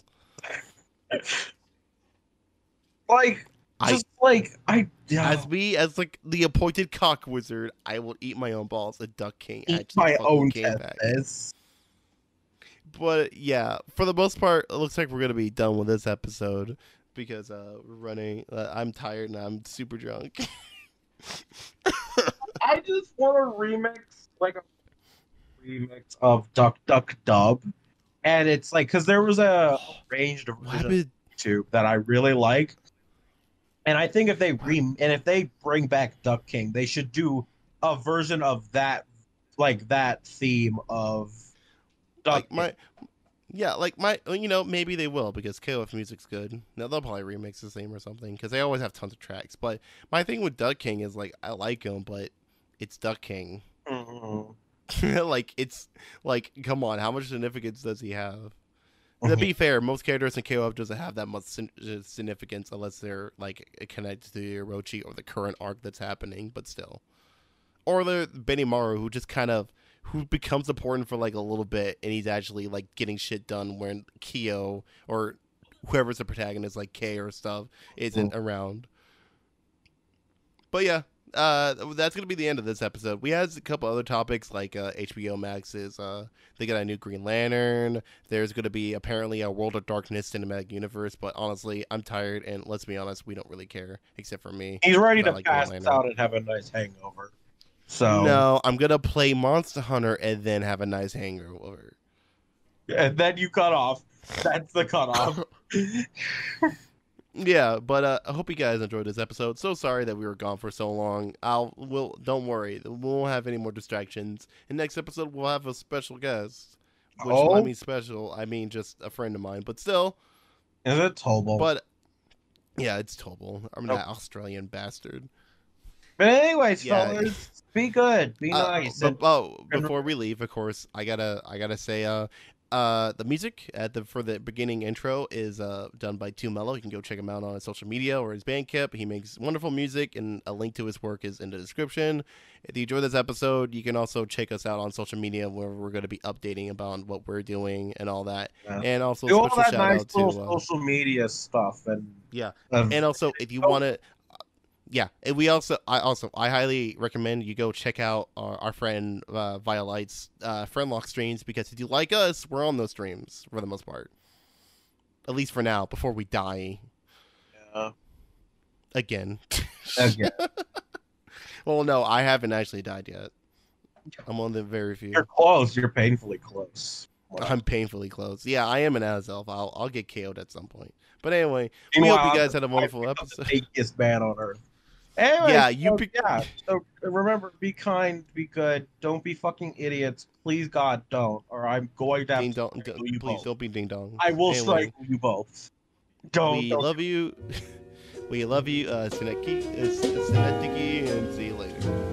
Like, I, just like I. Yeah. as me, as like the appointed cock wizard, I will eat my own balls. A Duck King Eat actually my fucking own came back. testes. But yeah, for the most part, it looks like we're gonna be done with this episode because uh, we're running. Uh, I'm tired and I'm super drunk. I just want a remix, like a remix of Duck Duck Dub, and it's like because there was a arranged version of YouTube that I really like, and I think if they re and if they bring back Duck King, they should do a version of that, like that theme of Duck like King. my, yeah, like my, you know, maybe they will because K O F music's good. Now they'll probably remix the same or something because they always have tons of tracks. But my thing with Duck King is like I like him, but it's Duck King. Mm-hmm. Like it's like, come on, how much significance does he have? To be fair, most characters in K O F doesn't have that much significance unless they're like connected to the Orochi or the current arc that's happening. But still, or the Benimaru, who just kind of who becomes important for like a little bit, and he's actually like getting shit done when Kyo or whoever's the protagonist, like K or stuff, isn't mm. around. But yeah. Uh, that's gonna be the end of this episode. We had a couple other topics like uh, H B O Max is uh, they got a new Green Lantern. There's gonna be apparently a World of Darkness cinematic universe, but honestly, I'm tired, and let's be honest, we don't really care except for me. He's ready to like pass out and have a nice hangover. So no, I'm gonna play Monster Hunter and then have a nice hangover. And then you cut off. That's the cutoff. Yeah, but uh, I hope you guys enjoyed this episode. So sorry that we were gone for so long. I'll we'll don't worry, we won't have any more distractions. In next episode, we'll have a special guest, which oh. I mean special, I mean just a friend of mine, but still. Is it Tobal? But yeah, it's Tobal. I'm oh. that Australian bastard. But anyways, yeah. fellas, be good, be uh, nice. But, oh, before we leave, of course, I gotta I gotta say uh. Uh, the music at the for the beginning intro is uh, done by Too Mellow. You can go check him out on his social media or his Bandcamp. He makes wonderful music, and a link to his work is in the description. If you enjoyed this episode, you can also check us out on social media where we're going to be updating about what we're doing and all that. Yeah. And also do special all that shout nice out to uh, social media stuff and yeah. Um, and also if you oh. want to. Yeah, and we also, I also, I highly recommend you go check out our, our friend uh, Violight's uh, Friendlock streams because if you like us, we're on those streams for the most part. At least for now, before we die. Yeah. Again. Again. Well, no, I haven't actually died yet. I'm one of the very few. You're close. You're painfully close. Wow. I'm painfully close. Yeah, I am an Azelf. I'll I'll get K O'd at some point. But anyway, Meanwhile, we hope you guys I'm had a wonderful episode. The fakest man on earth. Anyway, yeah, you so, pick- yeah. So remember, be kind, be good, don't be fucking idiots. Please, God, don't, or I'm going to have ding to dong, strangle you please both. don't be ding dong. I will anyway, strangle you both. Don't. We don't. love you. We love you, uh, Sinetiki, uh, Sinetiki, and see you later.